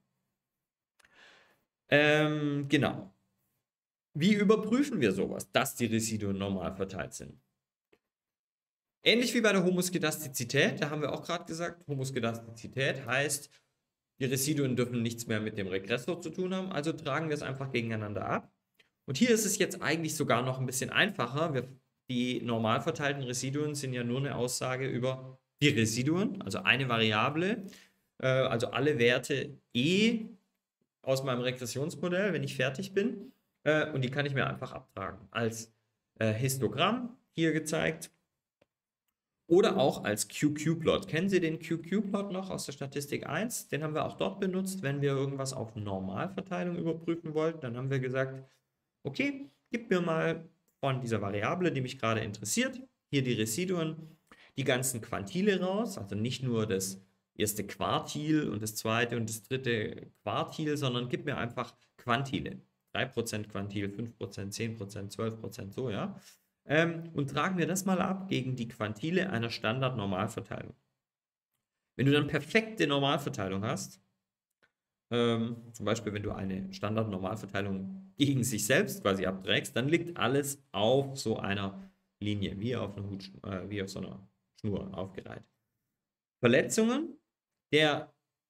Genau. Wie überprüfen wir sowas, dass die Residuen normal verteilt sind? Ähnlich wie bei der Homoskedastizität, da haben wir auch gerade gesagt, Homoskedastizität heißt, die Residuen dürfen nichts mehr mit dem Regressor zu tun haben, also tragen wir es einfach gegeneinander ab. Und hier ist es jetzt eigentlich sogar noch ein bisschen einfacher. Die normal verteilten Residuen sind ja nur eine Aussage über die Residuen, also eine Variable, also alle Werte e aus meinem Regressionsmodell, wenn ich fertig bin. Und die kann ich mir einfach abtragen. Als Histogramm hier gezeigt. Oder auch als QQ-Plot. Kennen Sie den QQ-Plot noch aus der Statistik 1? Den haben wir auch dort benutzt, wenn wir irgendwas auf Normalverteilung überprüfen wollten. Dann haben wir gesagt, okay, gib mir mal von dieser Variable, die mich gerade interessiert, hier die Residuen, die ganzen Quantile raus, also nicht nur das erste Quartil und das zweite und das dritte Quartil, sondern gib mir einfach Quantile. 3% Quantil, 5%, 10%, 12%, so, ja. Und tragen wir das mal ab gegen die Quantile einer Standard-Normalverteilung. Wenn du dann perfekte Normalverteilung hast, zum Beispiel wenn du eine Standard-Normalverteilung gegen sich selbst quasi abträgst, dann liegt alles auf so einer Linie, wie auf so einer Schnur aufgereiht. Verletzungen, der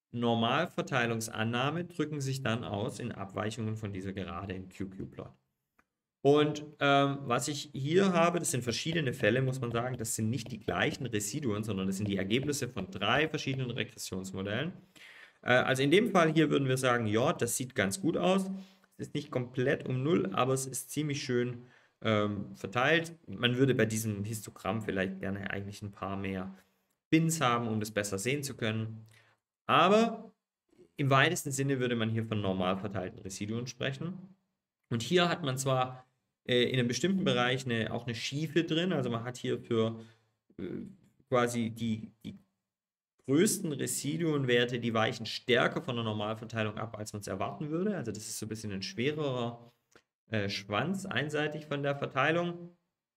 Normalverteilungsannahme drücken sich dann aus in Abweichungen von dieser Gerade im QQ-Plot. Und was ich hier habe, das sind verschiedene Fälle, muss man sagen, das sind nicht die gleichen Residuen, sondern das sind die Ergebnisse von 3 verschiedenen Regressionsmodellen. Also in dem Fall hier würden wir sagen, ja, das sieht ganz gut aus. Es ist nicht komplett um 0, aber es ist ziemlich schön verteilt. Man würde bei diesem Histogramm vielleicht gerne eigentlich ein paar mehr Bins haben, um das besser sehen zu können. Aber im weitesten Sinne würde man hier von normal verteilten Residuen sprechen. Und hier hat man zwar in einem bestimmten Bereich auch eine Schiefe drin, also man hat hier für äh, quasi die größten Residuenwerte, die weichen stärker von der Normalverteilung ab, als man es erwarten würde. Also das ist so ein bisschen ein schwererer Schwanz einseitig von der Verteilung.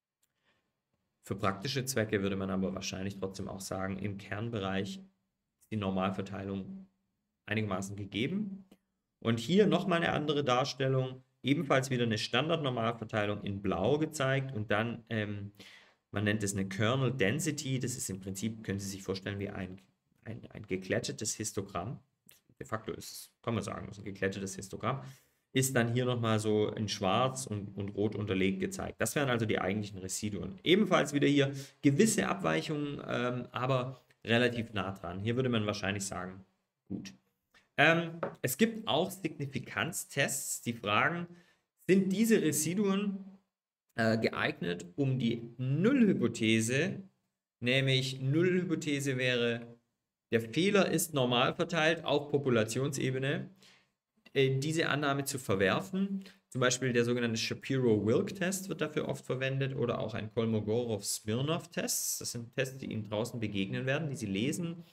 Für praktische Zwecke würde man aber wahrscheinlich trotzdem auch sagen, im Kernbereich ist die Normalverteilung einigermaßen gegeben. Und hier nochmal eine andere Darstellung, ebenfalls wieder eine Standardnormalverteilung in Blau gezeigt und dann, man nennt es eine Kernel Density, das ist im Prinzip, können Sie sich vorstellen, wie ein geglättetes Histogramm. De facto ist es, kann man sagen, ist ein geglättetes Histogramm, ist dann hier nochmal so in schwarz und rot unterlegt gezeigt. Das wären also die eigentlichen Residuen. Ebenfalls wieder hier gewisse Abweichungen, aber relativ nah dran. Hier würde man wahrscheinlich sagen, gut. Es gibt auch Signifikanztests, die fragen, sind diese Residuen geeignet, um die Nullhypothese, nämlich Nullhypothese wäre, der Fehler ist normal verteilt auf Populationsebene, diese Annahme zu verwerfen. Zum Beispiel der sogenannte Shapiro-Wilk-Test wird dafür oft verwendet oder auch ein Kolmogorov-Smirnov-Test. Das sind Tests, die Ihnen draußen begegnen werden, die Sie lesen.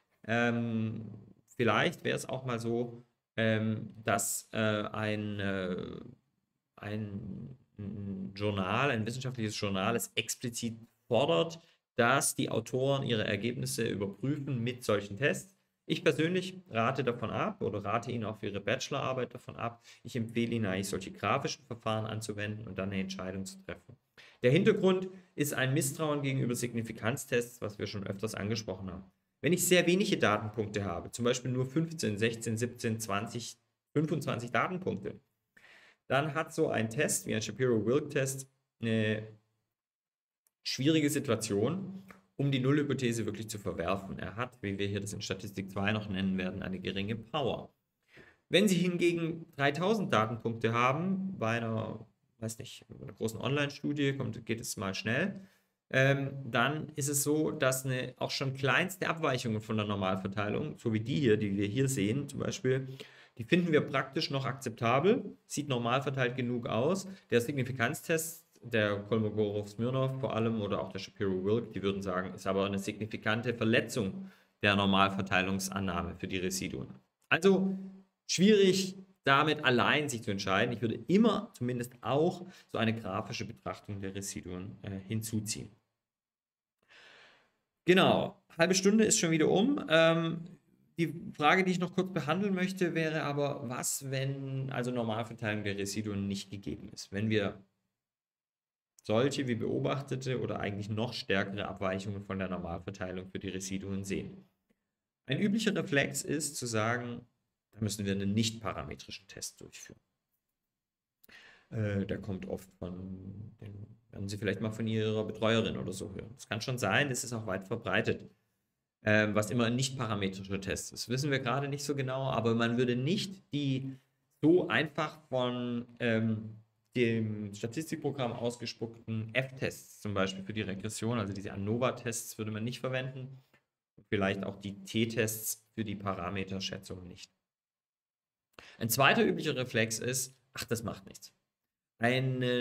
Vielleicht wäre es auch mal so, dass ein Journal, ein wissenschaftliches Journal es explizit fordert, dass die Autoren ihre Ergebnisse überprüfen mit solchen Tests. Ich persönlich rate davon ab oder rate Ihnen auch für Ihre Bachelorarbeit davon ab. Ich empfehle Ihnen eigentlich solche grafischen Verfahren anzuwenden und dann eine Entscheidung zu treffen. Der Hintergrund ist ein Misstrauen gegenüber Signifikanztests, was wir schon öfters angesprochen haben. Wenn ich sehr wenige Datenpunkte habe, zum Beispiel nur 15, 16, 17, 20, 25 Datenpunkte, dann hat so ein Test wie ein Shapiro-Wilk-Test eine schwierige Situation, um die Nullhypothese wirklich zu verwerfen. Er hat, wie wir hier das in Statistik 2 noch nennen werden, eine geringe Power. Wenn Sie hingegen 3000 Datenpunkte haben, bei einer, weiß nicht, einer großen Online-Studie geht es mal schnell, dann ist es so, dass auch schon kleinste Abweichungen von der Normalverteilung, so wie die hier, die wir hier sehen, zum Beispiel, die finden wir praktisch noch akzeptabel, sieht normal verteilt genug aus. Der Signifikanztest, der Kolmogorov-Smirnov vor allem oder auch der Shapiro-Wilk, die würden sagen, ist aber eine signifikante Verletzung der Normalverteilungsannahme für die Residuen. Also schwierig, damit allein sich zu entscheiden. Ich würde immer zumindest auch so eine grafische Betrachtung der Residuen hinzuziehen. Genau, halbe Stunde ist schon wieder um. Die Frage, die ich noch kurz behandeln möchte, wäre aber, was, wenn also Normalverteilung der Residuen nicht gegeben ist? Wenn wir solche wie beobachtete oder eigentlich noch stärkere Abweichungen von der Normalverteilung für die Residuen sehen. Ein üblicher Reflex ist zu sagen, da müssen wir einen nicht-parametrischen Test durchführen. Der kommt oft werden Sie vielleicht mal von Ihrer Betreuerin oder so hören. Das kann schon sein, das ist auch weit verbreitet, was immer ein nicht-parametrischer Test ist. Wissen wir gerade nicht so genau, aber man würde nicht die so einfach von dem Statistikprogramm ausgespuckten F-Tests zum Beispiel für die Regression, also diese ANOVA-Tests würde man nicht verwenden und vielleicht auch die T-Tests für die Parameterschätzung nicht. Ein zweiter üblicher Reflex ist, ach, das macht nichts. Eine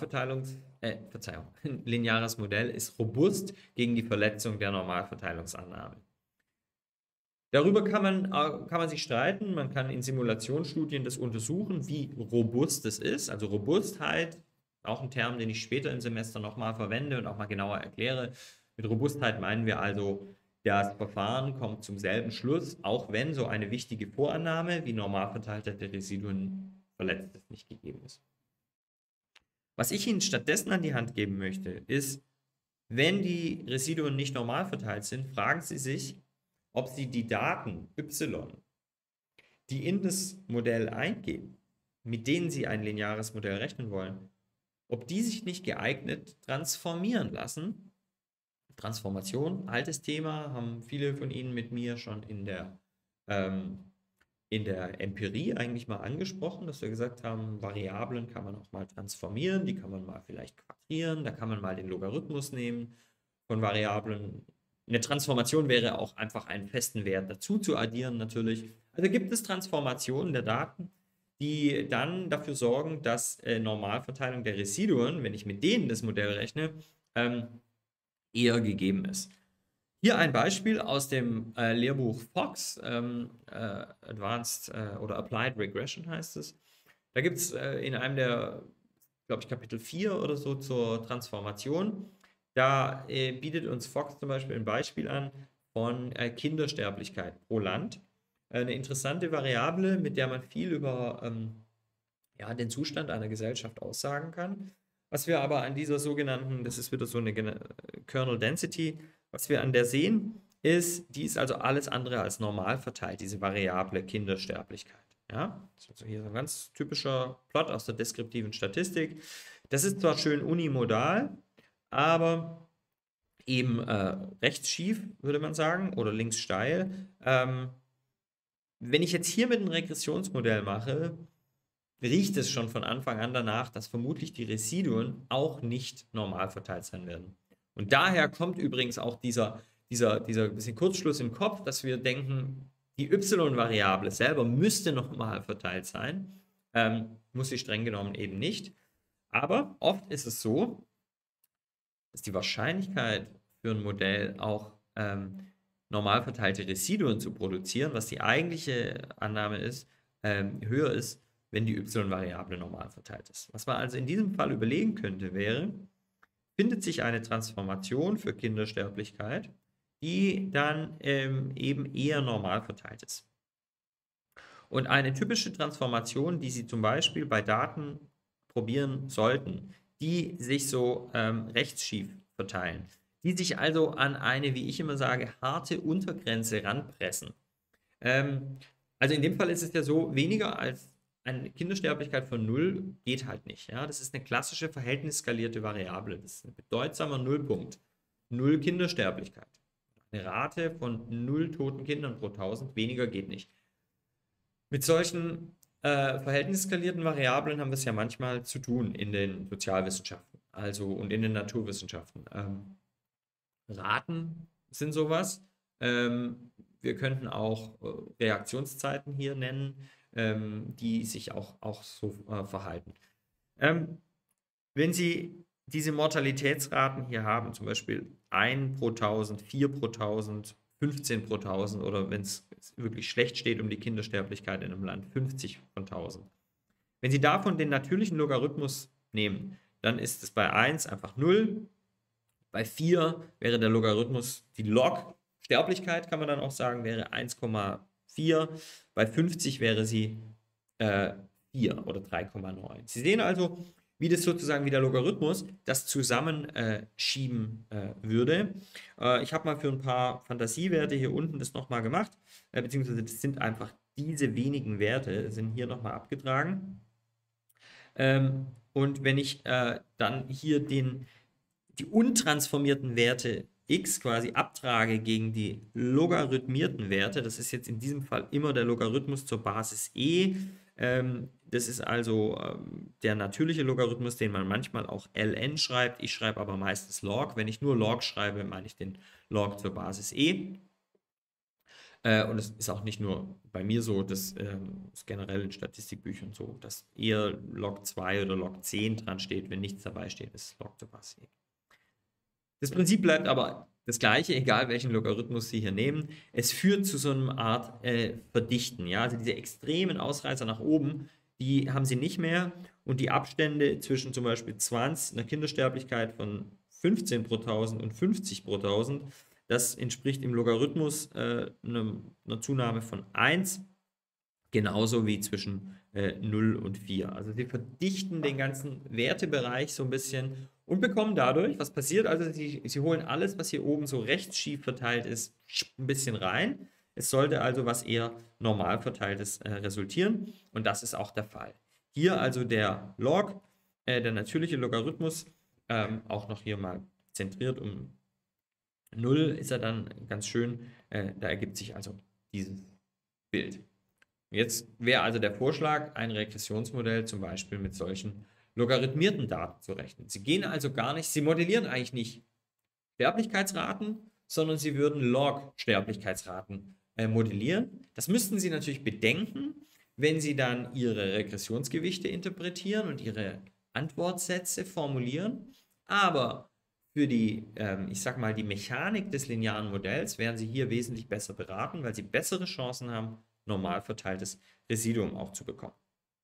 ein lineares Modell ist robust gegen die Verletzung der Normalverteilungsannahme. Darüber kann man sich streiten, man kann in Simulationsstudien das untersuchen, wie robust es ist. Also Robustheit, auch ein Term, den ich später im Semester nochmal verwende und auch mal genauer erkläre. Mit Robustheit meinen wir also, das Verfahren kommt zum selben Schluss, auch wenn so eine wichtige Vorannahme wie Normalverteiltheit der Residuen verletzt ist, nicht gegeben ist. Was ich Ihnen stattdessen an die Hand geben möchte, ist, wenn die Residuen nicht normal verteilt sind, fragen Sie sich, ob Sie die Daten y, die in das Modell eingehen, mit denen Sie ein lineares Modell rechnen wollen, ob die sich nicht geeignet transformieren lassen. Transformation, altes Thema, haben viele von Ihnen mit mir schon in der Empirie eigentlich mal angesprochen, dass wir gesagt haben, Variablen kann man auch mal transformieren, die kann man mal vielleicht quadrieren, da kann man mal den Logarithmus nehmen von Variablen. Eine Transformation wäre auch einfach einen festen Wert dazu zu addieren natürlich. Also gibt es Transformationen der Daten, die dann dafür sorgen, dass Normalverteilung der Residuen, wenn ich mit denen das Modell rechne, eher gegeben ist. Hier ein Beispiel aus dem Lehrbuch Fox, Advanced oder Applied Regression heißt es. Da gibt es in einem der, glaube ich, Kapitel 4 oder so zur Transformation, da bietet uns Fox zum Beispiel ein Beispiel an von Kindersterblichkeit pro Land. Eine interessante Variable, mit der man viel über ja, den Zustand einer Gesellschaft aussagen kann. Was wir aber an dieser sogenannten, das ist wieder so eine Kernel Density, was wir an der sehen, ist, die ist also alles andere als normal verteilt, diese Variable Kindersterblichkeit. Ja, das ist also hier so ein ganz typischer Plot aus der deskriptiven Statistik. Das ist zwar schön unimodal, aber eben rechts schief, würde man sagen, oder links steil. Wenn ich jetzt hier mit einem Regressionsmodell mache, riecht es schon von Anfang an danach, dass vermutlich die Residuen auch nicht normal verteilt sein werden. Und daher kommt übrigens auch dieser bisschen Kurzschluss im Kopf, dass wir denken, die y-Variable selber müsste normal verteilt sein, muss sie streng genommen eben nicht. Aber oft ist es so, dass die Wahrscheinlichkeit für ein Modell auch normal verteilte Residuen zu produzieren, was die eigentliche Annahme ist, höher ist, wenn die y-Variable normal verteilt ist. Was man also in diesem Fall überlegen könnte, wäre, findet sich eine Transformation für Kindersterblichkeit, die dann eben eher normal verteilt ist. Und eine typische Transformation, die Sie zum Beispiel bei Daten probieren sollten, die sich so rechtsschief verteilen, die sich also an eine, wie ich immer sage, harte Untergrenze ranpressen. Also in dem Fall ist es ja so, weniger als eine Kindersterblichkeit von 0 geht halt nicht. Ja? Das ist eine klassische verhältnisskalierte Variable. Das ist ein bedeutsamer Nullpunkt. 0 Kindersterblichkeit. Eine Rate von 0 toten Kindern pro 1000, weniger geht nicht. Mit solchen verhältnisskalierten Variablen haben wir es ja manchmal zu tun in den Sozialwissenschaften, also und in den Naturwissenschaften. Raten sind sowas. Wir könnten auch Reaktionszeiten hier nennen, die sich auch so verhalten. Wenn Sie diese Mortalitätsraten hier haben, zum Beispiel 1 pro 1000, 4 pro 1000, 15 pro 1000 oder wenn es wirklich schlecht steht um die Kindersterblichkeit in einem Land, 50 von 1000. Wenn Sie davon den natürlichen Logarithmus nehmen, dann ist es bei 1 einfach 0, bei 4 wäre der Logarithmus, die Log-Sterblichkeit kann man dann auch sagen, wäre 1,4, bei 50 wäre sie 4 oder 3,9. Sie sehen also, wie das sozusagen wie der Logarithmus das zusammenschieben würde. Ich habe mal für ein paar Fantasiewerte hier unten das nochmal gemacht, beziehungsweise das sind einfach diese wenigen Werte, sind hier nochmal abgetragen. Und wenn ich dann hier die untransformierten Werte x quasi abtrage gegen die logarithmierten Werte, das ist jetzt in diesem Fall immer der Logarithmus zur Basis e, das ist also der natürliche Logarithmus, den man manchmal auch ln schreibt. Ich schreibe aber meistens log. Wenn ich nur log schreibe, meine ich den log zur Basis e. Und es ist auch nicht nur bei mir so, das ist generell in Statistikbüchern so, dass eher log 2 oder log 10 dran steht, wenn nichts dabei steht, ist log zur Basis e. Das Prinzip bleibt aber das gleiche, egal welchen Logarithmus Sie hier nehmen. Es führt zu so einer Art Verdichten. Ja? Also diese extremen Ausreißer nach oben, die haben Sie nicht mehr. Und die Abstände zwischen zum Beispiel 20, einer Kindersterblichkeit von 15 pro 1000 und 50 pro 1000, das entspricht im Logarithmus einer Zunahme von 1. Genauso wie zwischen 0 und 4. Also sie verdichten den ganzen Wertebereich so ein bisschen und bekommen dadurch, was passiert? Also sie holen alles, was hier oben so rechts schief verteilt ist, ein bisschen rein. Es sollte also was eher normal verteiltes resultieren und das ist auch der Fall. Hier also der Log, der natürliche Logarithmus, auch noch hier mal zentriert um 0 ist er dann ganz schön. Da ergibt sich also dieses Bild. Jetzt wäre also der Vorschlag, ein Regressionsmodell zum Beispiel mit solchen logarithmierten Daten zu rechnen. Sie gehen also gar nicht, Sie modellieren eigentlich nicht Sterblichkeitsraten, sondern Sie würden Log-Sterblichkeitsraten modellieren. Das müssten Sie natürlich bedenken, wenn Sie dann Ihre Regressionsgewichte interpretieren und Ihre Antwortsätze formulieren. Aber für die, ich sag mal, die Mechanik des linearen Modells wären Sie hier wesentlich besser beraten, weil Sie bessere Chancen haben, normal verteiltes Residuum auch zu bekommen.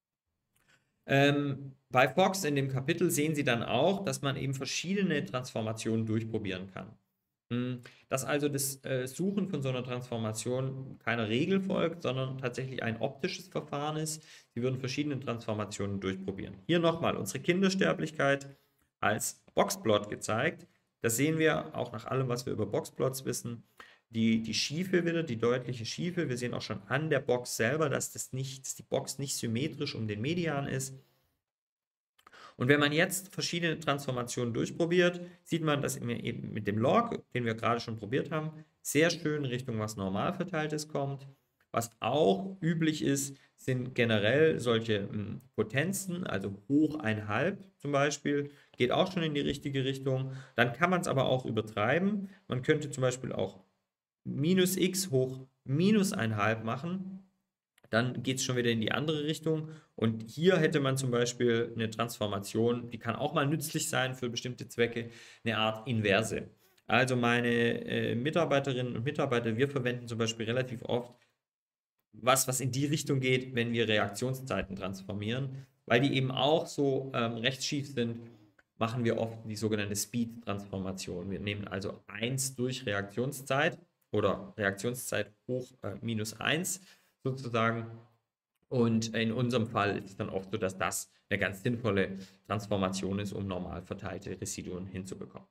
Bei Fox in dem Kapitel sehen Sie dann auch, dass man eben verschiedene Transformationen durchprobieren kann. Dass also das Suchen von so einer Transformation keiner Regel folgt, sondern tatsächlich ein optisches Verfahren ist. Sie würden verschiedene Transformationen durchprobieren. Hier nochmal unsere Kindersterblichkeit als Boxplot gezeigt. Das sehen wir auch nach allem, was wir über Boxplots wissen. Die Schiefe wieder, die deutliche Schiefe. Wir sehen auch schon an der Box selber, dass die Box nicht symmetrisch um den Median ist. Und wenn man jetzt verschiedene Transformationen durchprobiert, sieht man, dass eben mit dem Log, den wir gerade schon probiert haben, sehr schön Richtung was Normalverteiltes kommt. Was auch üblich ist, sind generell solche Potenzen, also hoch 1,5 zum Beispiel, geht auch schon in die richtige Richtung. Dann kann man es aber auch übertreiben. Man könnte zum Beispiel auch minus x hoch minus 1,5 machen. Dann geht es schon wieder in die andere Richtung. Und hier hätte man zum Beispiel eine Transformation, die kann auch mal nützlich sein für bestimmte Zwecke, eine Art Inverse. Also meine Mitarbeiterinnen und Mitarbeiter, wir verwenden zum Beispiel relativ oft was in die Richtung geht, wenn wir Reaktionszeiten transformieren, weil die eben auch so rechtsschief sind, machen wir oft die sogenannte Speed-Transformation. Wir nehmen also 1 durch Reaktionszeit oder Reaktionszeit hoch minus 1 sozusagen. Und in unserem Fall ist es dann oft so, dass das eine ganz sinnvolle Transformation ist, um normal verteilte Residuen hinzubekommen.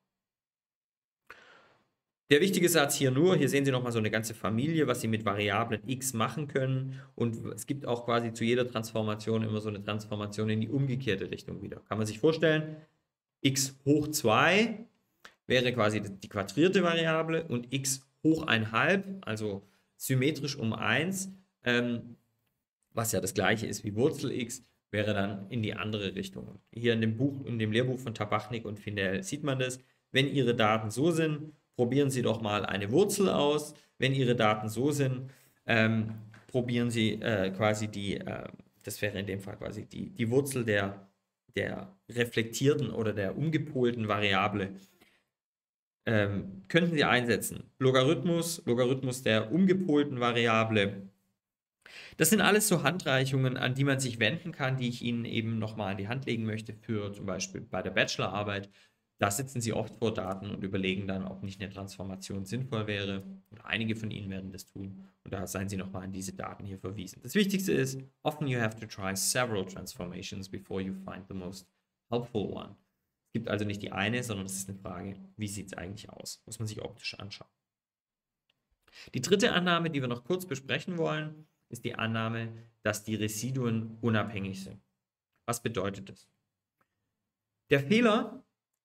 Der wichtige Satz hier nur, hier sehen Sie nochmal so eine ganze Familie, was Sie mit Variablen x machen können. Und es gibt auch quasi zu jeder Transformation immer so eine Transformation in die umgekehrte Richtung wieder. Kann man sich vorstellen, x hoch 2 wäre quasi die quadrierte Variable und x hoch 1,5, also symmetrisch um 1, was ja das gleiche ist wie Wurzel x, wäre dann in die andere Richtung. Hier in dem Lehrbuch von Tabachnik und Findell sieht man das. Wenn Ihre Daten so sind, probieren Sie doch mal eine Wurzel aus. Wenn Ihre Daten so sind, probieren Sie quasi das wäre in dem Fall quasi die Wurzel der reflektierten oder der umgepolten Variable. Könnten Sie einsetzen. Logarithmus der umgepolten Variable. Das sind alles so Handreichungen, an die man sich wenden kann, die ich Ihnen eben nochmal an die Hand legen möchte für zum Beispiel bei der Bachelorarbeit. Da sitzen Sie oft vor Daten und überlegen dann, ob nicht eine Transformation sinnvoll wäre. Oder einige von Ihnen werden das tun. Und da seien Sie nochmal an diese Daten hier verwiesen. Das Wichtigste ist, often you have to try several transformations before you find the most helpful one. Es gibt also nicht die eine, sondern es ist eine Frage, wie sieht es eigentlich aus? Muss man sich optisch anschauen. Die dritte Annahme, die wir noch kurz besprechen wollen, ist die Annahme, dass die Residuen unabhängig sind. Was bedeutet das? Der Fehler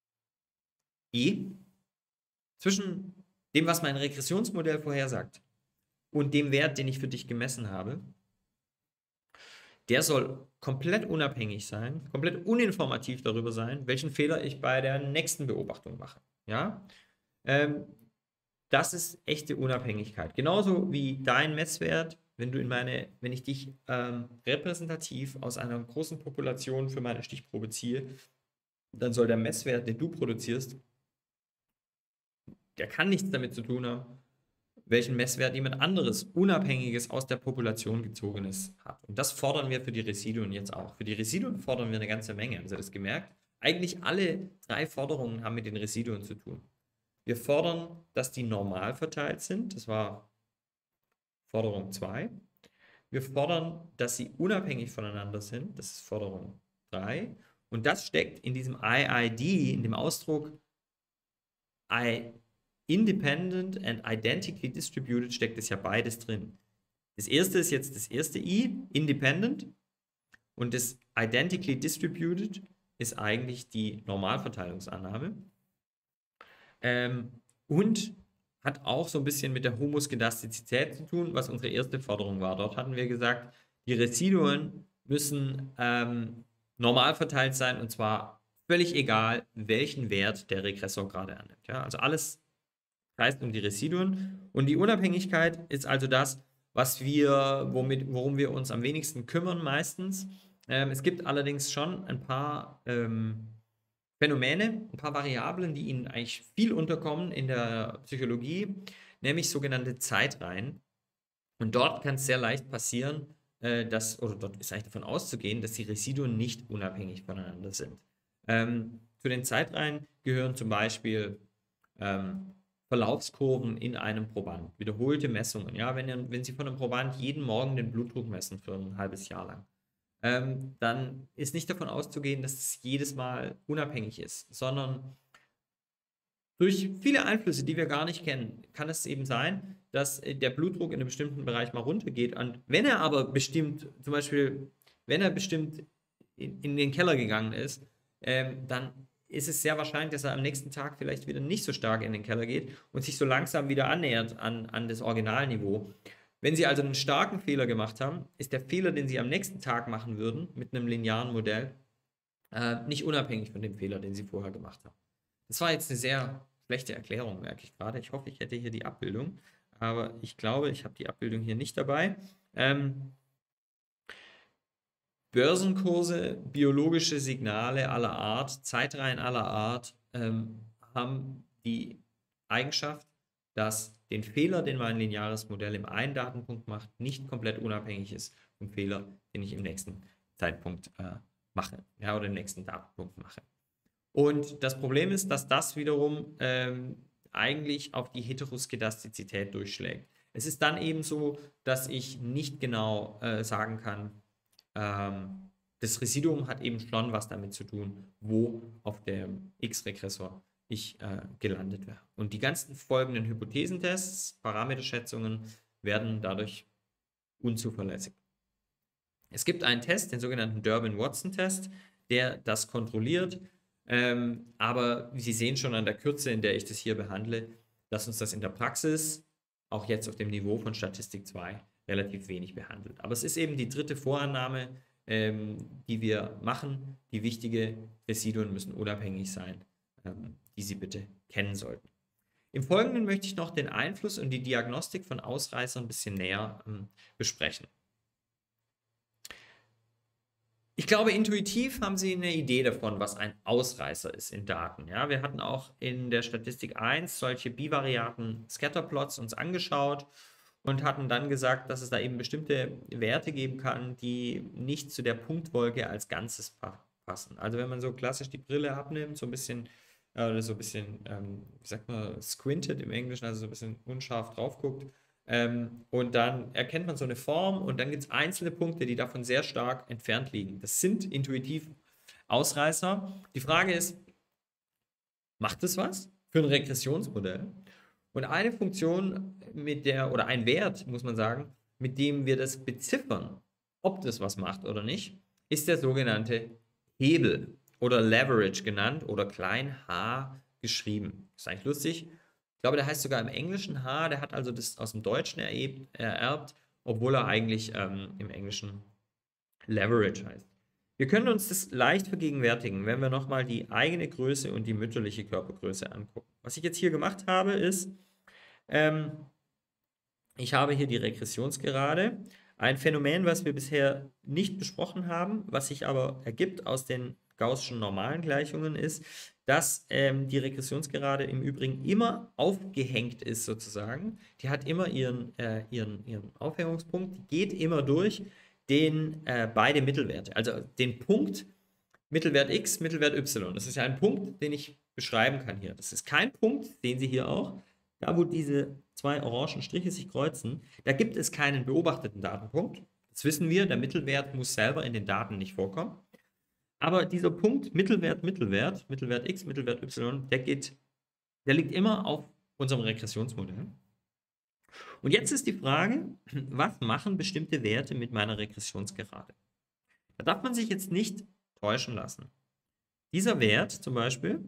E zwischen dem, was mein Regressionsmodell vorhersagt und dem Wert, den ich für dich gemessen habe, der soll komplett unabhängig sein, komplett uninformativ darüber sein, welchen Fehler ich bei der nächsten Beobachtung mache. Ja? Das ist echte Unabhängigkeit. Genauso wie dein Messwert, wenn ich dich repräsentativ aus einer großen Population für meine Stichprobe ziehe, dann soll der Messwert, den du produzierst, der kann nichts damit zu tun haben, welchen Messwert jemand anderes, Unabhängiges aus der Population gezogenes hat. Und das fordern wir für die Residuen jetzt auch. Für die Residuen fordern wir eine ganze Menge. Haben Sie das gemerkt? Eigentlich alle 3 Forderungen haben mit den Residuen zu tun. Wir fordern, dass die normal verteilt sind. Das war Forderung 2. wir fordern, dass sie unabhängig voneinander sind. Das ist Forderung 3. Und das steckt in diesem IID, in dem Ausdruck independent and identically distributed, steckt es ja beides drin. Das erste ist jetzt das erste I, independent, und das identically distributed ist eigentlich die Normalverteilungsannahme. Und hat auch so ein bisschen mit der Homoskedastizität zu tun, was unsere erste Forderung war. Dort hatten wir gesagt, die Residuen müssen normal verteilt sein, und zwar völlig egal, welchen Wert der Regressor gerade annimmt. Ja? Also alles kreist um die Residuen. Und die Unabhängigkeit ist also das, worum wir uns am wenigsten kümmern meistens. Es gibt allerdings schon ein paar Phänomene, ein paar Variablen, die Ihnen eigentlich viel unterkommen in der Psychologie, nämlich sogenannte Zeitreihen. Und dort kann es sehr leicht passieren, dort ist eigentlich davon auszugehen, dass die Residuen nicht unabhängig voneinander sind. Zu den Zeitreihen gehören zum Beispiel Verlaufskurven in einem Proband, wiederholte Messungen. Ja, wenn Sie von einem Proband jeden Morgen den Blutdruck messen für ein halbes Jahr lang, dann ist nicht davon auszugehen, dass es jedes Mal unabhängig ist, sondern durch viele Einflüsse, die wir gar nicht kennen, kann es eben sein, dass der Blutdruck in einem bestimmten Bereich mal runtergeht. Und wenn er aber bestimmt, zum Beispiel, wenn er bestimmt in den Keller gegangen ist, dann ist es sehr wahrscheinlich, dass er am nächsten Tag vielleicht wieder nicht so stark in den Keller geht und sich so langsam wieder annähert an das Originalniveau. Wenn Sie also einen starken Fehler gemacht haben, ist der Fehler, den Sie am nächsten Tag machen würden, mit einem linearen Modell, nicht unabhängig von dem Fehler, den Sie vorher gemacht haben. Das war jetzt eine sehr schlechte Erklärung, merke ich gerade. Ich hoffe, ich hätte hier die Abbildung, aber ich glaube, ich habe die Abbildung hier nicht dabei. Börsenkurse, biologische Signale aller Art, Zeitreihen aller Art haben die Eigenschaft, dass den Fehler, den mein lineares Modell im einen Datenpunkt macht, nicht komplett unabhängig ist vom Fehler, den ich im nächsten Zeitpunkt mache, ja, oder im nächsten Datenpunkt mache. Und das Problem ist, dass das wiederum eigentlich auf die Heteroskedastizität durchschlägt. Es ist dann eben so, dass ich nicht genau sagen kann, das Residuum hat eben schon was damit zu tun, wo auf dem X-Regressor ich gelandet wäre. Und die ganzen folgenden Hypothesentests, Parameterschätzungen, werden dadurch unzuverlässig. Es gibt einen Test, den sogenannten Durbin-Watson-Test, der das kontrolliert. Aber Sie sehen schon an der Kürze, in der ich das hier behandle, dass uns das in der Praxis, auch jetzt auf dem Niveau von Statistik 2, relativ wenig behandelt. Aber es ist eben die dritte Vorannahme, die wir machen. Die wichtige Residuen müssen unabhängig sein, die Sie bitte kennen sollten. Im Folgenden möchte ich noch den Einfluss und die Diagnostik von Ausreißern ein bisschen näher besprechen. Ich glaube, intuitiv haben Sie eine Idee davon, was ein Ausreißer ist in Daten. Ja, wir hatten auch in der Statistik 1 solche bivariaten Scatterplots uns angeschaut und hatten dann gesagt, dass es da eben bestimmte Werte geben kann, die nicht zu der Punktwolke als Ganzes passen. Also wenn man so klassisch die Brille abnimmt, so ein bisschen, wie sagt man, squintet im Englischen, also so ein bisschen unscharf drauf guckt, und dann erkennt man so eine Form und dann gibt es einzelne Punkte, die davon sehr stark entfernt liegen. Das sind intuitiv Ausreißer. Die Frage ist, macht es was für ein Regressionsmodell? Und eine Funktion oder ein Wert, muss man sagen, mit dem wir das beziffern, ob das was macht oder nicht, ist der sogenannte Hebel oder Leverage genannt oder klein h geschrieben. Das ist eigentlich lustig. Ich glaube, der heißt sogar im Englischen H, der hat also das aus dem Deutschen ererbt, obwohl er eigentlich im Englischen Leverage heißt. Wir können uns das leicht vergegenwärtigen, wenn wir nochmal die eigene Größe und die mütterliche Körpergröße angucken. Was ich jetzt hier gemacht habe, ist, ich habe hier die Regressionsgerade, ein Phänomen, was wir bisher nicht besprochen haben, was sich aber ergibt aus den Gaußschen normalen Gleichungen, ist, dass die Regressionsgerade im Übrigen immer aufgehängt ist sozusagen. Die hat immer ihren Aufhängungspunkt, die geht immer durch beide Mittelwerte. Also den Punkt Mittelwert x, Mittelwert y. Das ist ja ein Punkt, den ich beschreiben kann hier. Das ist kein Punkt, sehen Sie hier auch, da wo diese zwei orangen Striche sich kreuzen, da gibt es keinen beobachteten Datenpunkt. Das wissen wir, der Mittelwert muss selber in den Daten nicht vorkommen. Aber dieser Punkt Mittelwert x, Mittelwert y, der liegt immer auf unserem Regressionsmodell. Und jetzt ist die Frage, was machen bestimmte Werte mit meiner Regressionsgerade? Da darf man sich jetzt nicht täuschen lassen. Dieser Wert zum Beispiel,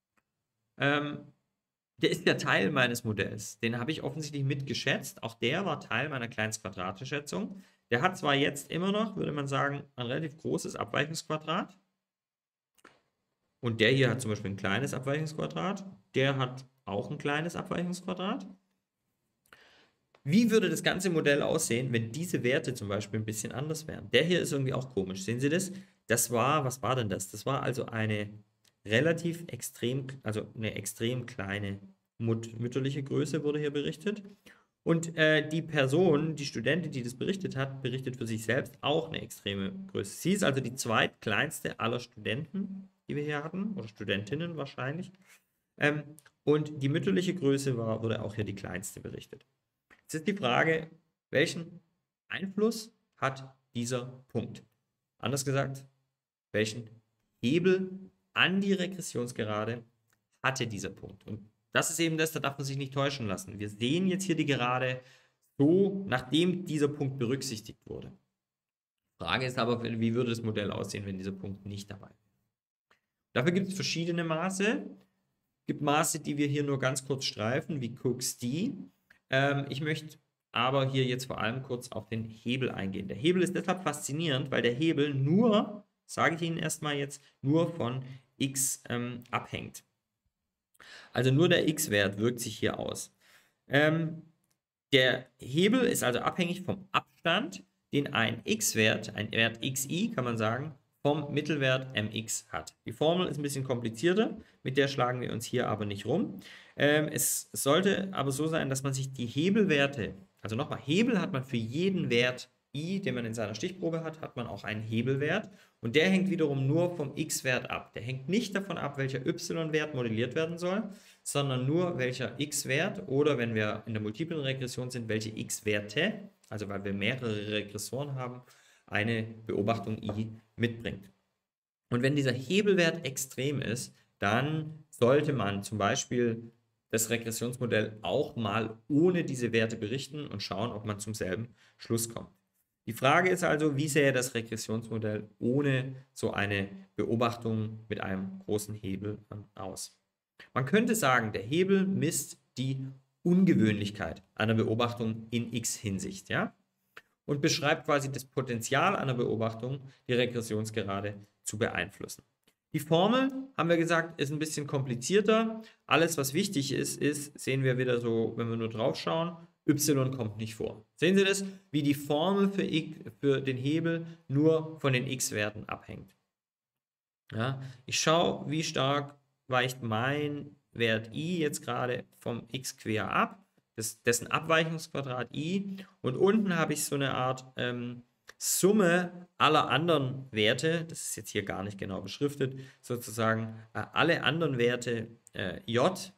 der ist ja Teil meines Modells. Den habe ich offensichtlich mitgeschätzt. Auch der war Teil meiner Kleinstquadrate-Schätzung. Der hat zwar jetzt immer noch, würde man sagen, ein relativ großes Abweichungsquadrat. Und der hier hat zum Beispiel ein kleines Abweichungsquadrat. Der hat auch ein kleines Abweichungsquadrat. Wie würde das ganze Modell aussehen, wenn diese Werte zum Beispiel ein bisschen anders wären? Der hier ist irgendwie auch komisch. Sehen Sie das? Was war denn das? Das war also eine extrem kleine mütterliche Größe wurde hier berichtet. Und die Studentin, die das berichtet hat, berichtet für sich selbst auch eine extreme Größe. Sie ist also die zweitkleinste aller Studenten, die wir hier hatten, oder Studentinnen wahrscheinlich. Und die mütterliche Größe wurde auch hier die kleinste berichtet. Jetzt ist die Frage, welchen Einfluss hat dieser Punkt? Anders gesagt, welchen Hebel an die Regressionsgerade hatte dieser Punkt? Und das ist eben das, da darf man sich nicht täuschen lassen. Wir sehen jetzt hier die Gerade so, nachdem dieser Punkt berücksichtigt wurde. Die Frage ist aber, wie würde das Modell aussehen, wenn dieser Punkt nicht dabei wäre? Dafür gibt es verschiedene Maße. Es gibt Maße, die wir hier nur ganz kurz streifen, wie Cook's D. Ich möchte aber hier jetzt vor allem kurz auf den Hebel eingehen. Der Hebel ist deshalb faszinierend, weil der Hebel nur, sage ich Ihnen erstmal jetzt, nur von x abhängt. Also nur der x-Wert wirkt sich hier aus. Der Hebel ist also abhängig vom Abstand, den ein x-Wert, ein Wert xi, kann man sagen, vom Mittelwert mx hat. Die Formel ist ein bisschen komplizierter, mit der schlagen wir uns hier aber nicht rum. Es sollte aber so sein, dass man sich die Hebelwerte, also nochmal, Hebel hat man für jeden Wert i, den man in seiner Stichprobe hat man auch einen Hebelwert und der hängt wiederum nur vom x-Wert ab. Der hängt nicht davon ab, welcher y-Wert modelliert werden soll, sondern nur welcher x-Wert oder wenn wir in der multiplen Regression sind, welche x-Werte, also weil wir mehrere Regressoren haben, eine Beobachtung i mitbringt. Und wenn dieser Hebelwert extrem ist, dann sollte man zum Beispiel das Regressionsmodell auch mal ohne diese Werte berichten und schauen, ob man zum selben Schluss kommt. Die Frage ist also, wie sähe das Regressionsmodell ohne so eine Beobachtung mit einem großen Hebel aus? Man könnte sagen, der Hebel misst die Ungewöhnlichkeit einer Beobachtung in x Hinsicht, ja? Und beschreibt quasi das Potenzial einer Beobachtung, die Regressionsgerade zu beeinflussen. Die Formel, haben wir gesagt, ist ein bisschen komplizierter. Alles, was wichtig ist, sehen wir wieder so, wenn wir nur drauf schauen, y kommt nicht vor. Sehen Sie das? Wie die Formel für den Hebel nur von den x-Werten abhängt. Ja, ich schaue, wie stark weicht mein Wert i jetzt gerade vom x quer ab. Dessen Abweichungsquadrat i und unten habe ich so eine Art Summe aller anderen Werte, das ist jetzt hier gar nicht genau beschriftet, sozusagen alle anderen Werte j,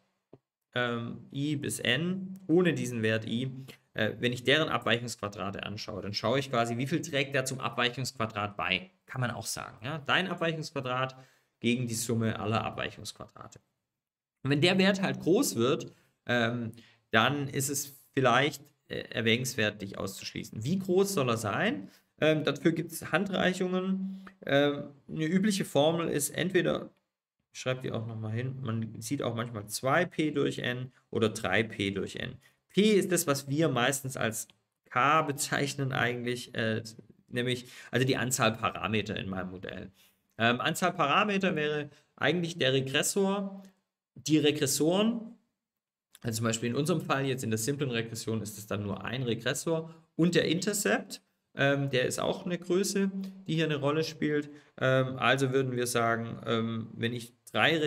i bis n, ohne diesen Wert i, wenn ich deren Abweichungsquadrate anschaue, dann schaue ich quasi, wie viel trägt der zum Abweichungsquadrat bei, kann man auch sagen. Ja? Dein Abweichungsquadrat gegen die Summe aller Abweichungsquadrate. Und wenn der Wert halt groß wird, dann ist es vielleicht erwägenswert, dich auszuschließen. Wie groß soll er sein? Dafür gibt es Handreichungen. Eine übliche Formel ist entweder, ich schreibe die auch nochmal hin, man sieht auch manchmal 2p durch n oder 3p durch n. P ist das, was wir meistens als k bezeichnen eigentlich, nämlich also die Anzahl Parameter in meinem Modell. Anzahl Parameter wäre eigentlich der Regressor, die Regressoren. Also zum Beispiel in unserem Fall jetzt in der simplen Regression ist es dann nur ein Regressor und der Intercept, der ist auch eine Größe, die hier eine Rolle spielt. Also würden wir sagen, wenn ich zwei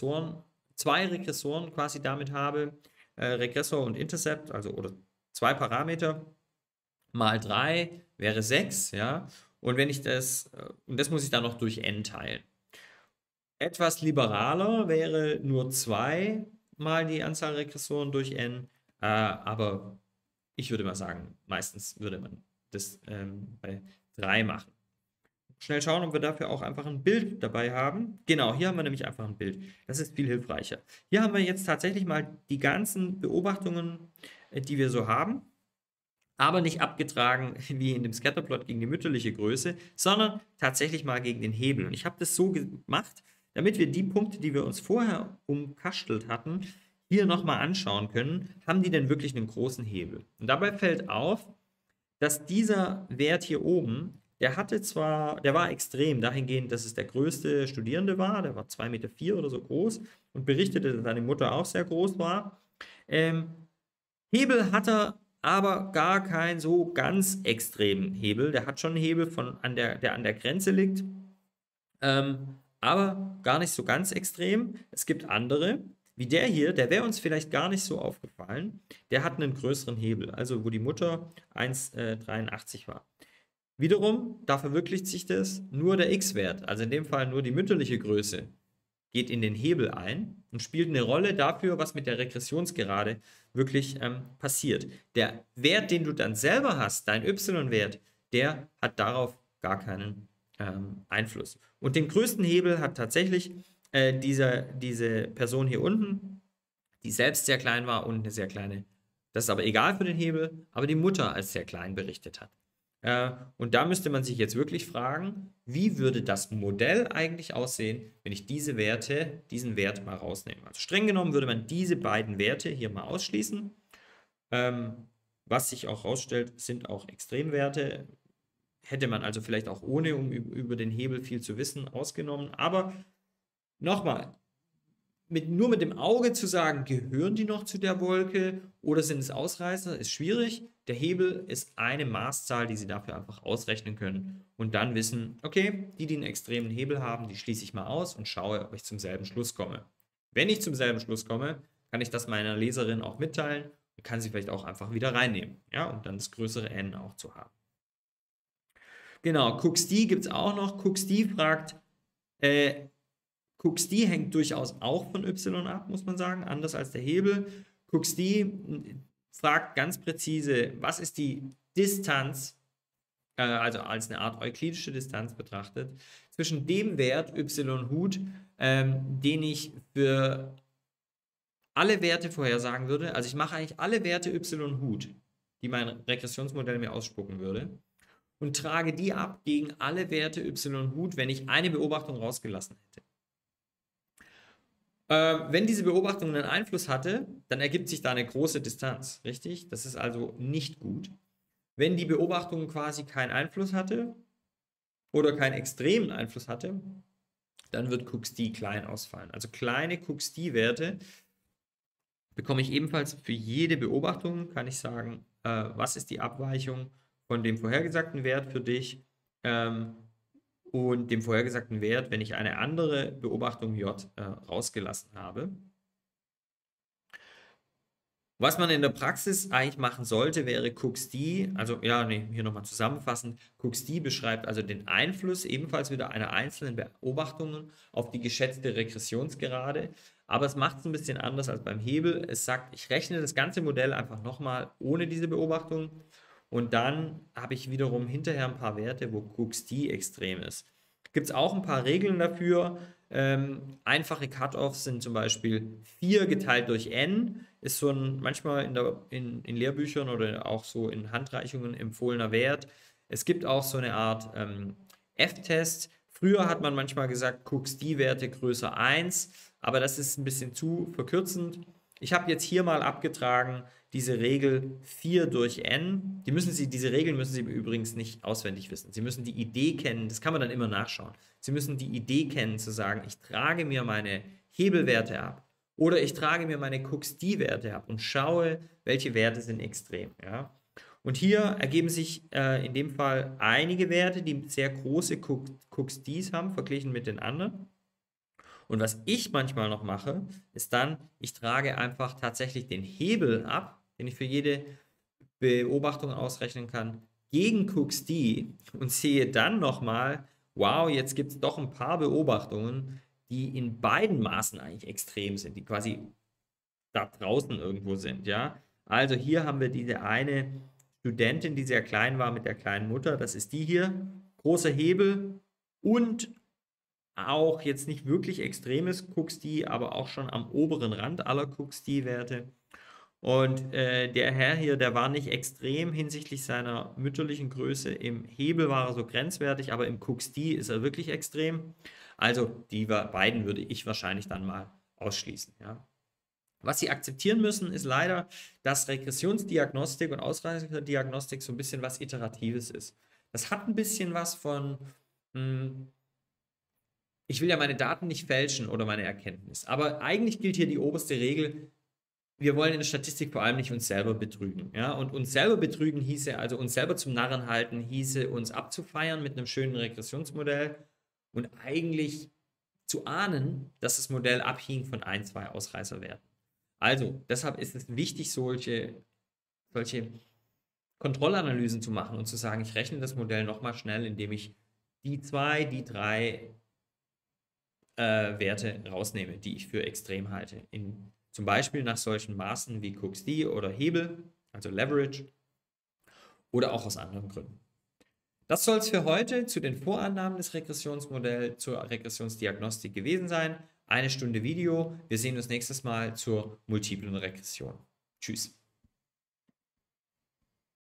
Regressoren quasi damit habe, Regressor und Intercept, also oder zwei Parameter mal 3 wäre 6, ja. Und wenn ich das muss ich dann noch durch n teilen. Etwas liberaler wäre nur 2 mal die Anzahl Regressoren durch n, aber ich würde mal sagen, meistens würde man das bei 3 machen. Schnell schauen, ob wir dafür auch einfach ein Bild dabei haben. Genau, hier haben wir nämlich einfach ein Bild. Das ist viel hilfreicher. Hier haben wir jetzt tatsächlich mal die ganzen Beobachtungen, die wir so haben, aber nicht abgetragen wie in dem Scatterplot gegen die mütterliche Größe, sondern tatsächlich mal gegen den Hebel. Und ich habe das so gemacht, damit wir die Punkte, die wir uns vorher umkastelt hatten, hier nochmal anschauen können. Haben die denn wirklich einen großen Hebel? Und dabei fällt auf, dass dieser Wert hier oben, der war extrem dahingehend, dass es der größte Studierende war, der war 2,4 Meter oder so groß und berichtete, dass seine Mutter auch sehr groß war. Hebel hat er aber gar keinen so ganz extremen Hebel. Der hat schon einen Hebel, der an der Grenze liegt, aber gar nicht so ganz extrem. Es gibt andere, wie der hier, der wäre uns vielleicht gar nicht so aufgefallen. Der hat einen größeren Hebel, also wo die Mutter 1,83 war. Wiederum, da verwirklicht sich das nur der x-Wert, also in dem Fall nur die mütterliche Größe, geht in den Hebel ein und spielt eine Rolle dafür, was mit der Regressionsgerade wirklich passiert. Der Wert, den du dann selber hast, dein y-Wert, der hat darauf gar keinen Einfluss. Und den größten Hebel hat tatsächlich diese Person hier unten, die selbst sehr klein war und eine sehr kleine, das ist aber egal für den Hebel, aber die Mutter als sehr klein berichtet hat. Und da müsste man sich jetzt wirklich fragen, wie würde das Modell eigentlich aussehen, wenn ich diesen Wert mal rausnehme. Also streng genommen würde man diese beiden Werte hier mal ausschließen. Was sich auch rausstellt, sind auch Extremwerte. Hätte man also vielleicht auch ohne, um über den Hebel viel zu wissen, ausgenommen. Aber nochmal, nur mit dem Auge zu sagen, gehören die noch zu der Wolke oder sind es Ausreißer, ist schwierig. Der Hebel ist eine Maßzahl, die Sie dafür einfach ausrechnen können und dann wissen, okay, die einen extremen Hebel haben, die schließe ich mal aus und schaue, ob ich zum selben Schluss komme. Wenn ich zum selben Schluss komme, kann ich das meiner Leserin auch mitteilen und kann sie vielleicht auch einfach wieder reinnehmen, ja, um dann das größere N auch zu haben. Genau, Cooks-D gibt es auch noch. Cooks-D fragt, Cooks-D hängt durchaus auch von y ab, muss man sagen, anders als der Hebel. Cooks-D fragt ganz präzise, was ist die Distanz, also als eine Art euklidische Distanz betrachtet, zwischen dem Wert y-Hut, den ich für alle Werte vorhersagen würde. Also ich mache eigentlich alle Werte y-Hut, die mein Regressionsmodell mir ausspucken würde, und trage die ab gegen alle Werte y-Hut, wenn ich eine Beobachtung rausgelassen hätte. Wenn diese Beobachtung einen Einfluss hatte, dann ergibt sich da eine große Distanz, richtig? Das ist also nicht gut. Wenn die Beobachtung quasi keinen Einfluss hatte oder keinen extremen Einfluss hatte, dann wird Cooks-D klein ausfallen. Also kleine Cooks-D-Werte bekomme ich ebenfalls für jede Beobachtung, kann ich sagen, was ist die Abweichung von dem vorhergesagten Wert für dich und dem vorhergesagten Wert, wenn ich eine andere Beobachtung J rausgelassen habe. Was man in der Praxis eigentlich machen sollte, wäre Cooks-D, also ja, nee, hier nochmal zusammenfassend, Cooks-D beschreibt also den Einfluss ebenfalls wieder einer einzelnen Beobachtung auf die geschätzte Regressionsgerade, aber es macht es ein bisschen anders als beim Hebel. Es sagt, ich rechne das ganze Modell einfach nochmal ohne diese Beobachtung und dann habe ich wiederum hinterher ein paar Werte, wo Cooks-D extrem ist. Gibt es auch ein paar Regeln dafür. Einfache Cut-Offs sind zum Beispiel 4 geteilt durch n, ist so ein manchmal in Lehrbüchern oder auch so in Handreichungen empfohlener Wert. Es gibt auch so eine Art F-Test. Früher hat man manchmal gesagt, Cooks-D-Werte größer 1, aber das ist ein bisschen zu verkürzend. Ich habe jetzt hier mal abgetragen, diese Regel 4 durch n, diese Regeln müssen Sie übrigens nicht auswendig wissen. Sie müssen die Idee kennen, das kann man dann immer nachschauen. Sie müssen die Idee kennen, zu sagen, ich trage mir meine Hebelwerte ab oder ich trage mir meine Cooks-D-Werte ab und schaue, welche Werte sind extrem. Ja? Und hier ergeben sich in dem Fall einige Werte, die sehr große Cooks-Ds haben, verglichen mit den anderen. Und was ich manchmal noch mache, ist dann, ich trage einfach tatsächlich den Hebel ab, den ich für jede Beobachtung ausrechnen kann, gegen Cooks-D und sehe dann nochmal, wow, jetzt gibt es doch ein paar Beobachtungen, die in beiden Maßen eigentlich extrem sind, die quasi da draußen irgendwo sind, ja. Also hier haben wir diese eine Studentin, die sehr klein war mit der kleinen Mutter. Das ist die hier. Großer Hebel und auch jetzt nicht wirklich extremes Cooks-D, aber auch schon am oberen Rand aller Cooks-D-Werte. Und der Herr hier, der war nicht extrem hinsichtlich seiner mütterlichen Größe. Im Hebel war er so grenzwertig, aber im Cooks-D ist er wirklich extrem. Also die beiden würde ich wahrscheinlich dann mal ausschließen. Ja. Was Sie akzeptieren müssen, ist leider, dass Regressionsdiagnostik und Ausreißerdiagnostik so ein bisschen was Iteratives ist. Das hat ein bisschen was von, ich will ja meine Daten nicht fälschen oder meine Erkenntnis. Aber eigentlich gilt hier die oberste Regel, wir wollen in der Statistik vor allem nicht uns selber betrügen. Ja? Und uns selber betrügen hieße, also uns selber zum Narren halten, hieße uns abzufeiern mit einem schönen Regressionsmodell und eigentlich zu ahnen, dass das Modell abhing von ein, zwei Ausreißerwerten. Also, deshalb ist es wichtig, solche Kontrollanalysen zu machen und zu sagen, ich rechne das Modell nochmal schnell, indem ich die zwei, die drei Werte rausnehme, die ich für extrem halte. Zum Beispiel nach solchen Maßen wie Cooks-D oder Hebel, also Leverage, oder auch aus anderen Gründen. Das soll es für heute zu den Vorannahmen des Regressionsmodells zur Regressionsdiagnostik gewesen sein. 1 Stunde Video. Wir sehen uns nächstes Mal zur multiplen Regression. Tschüss.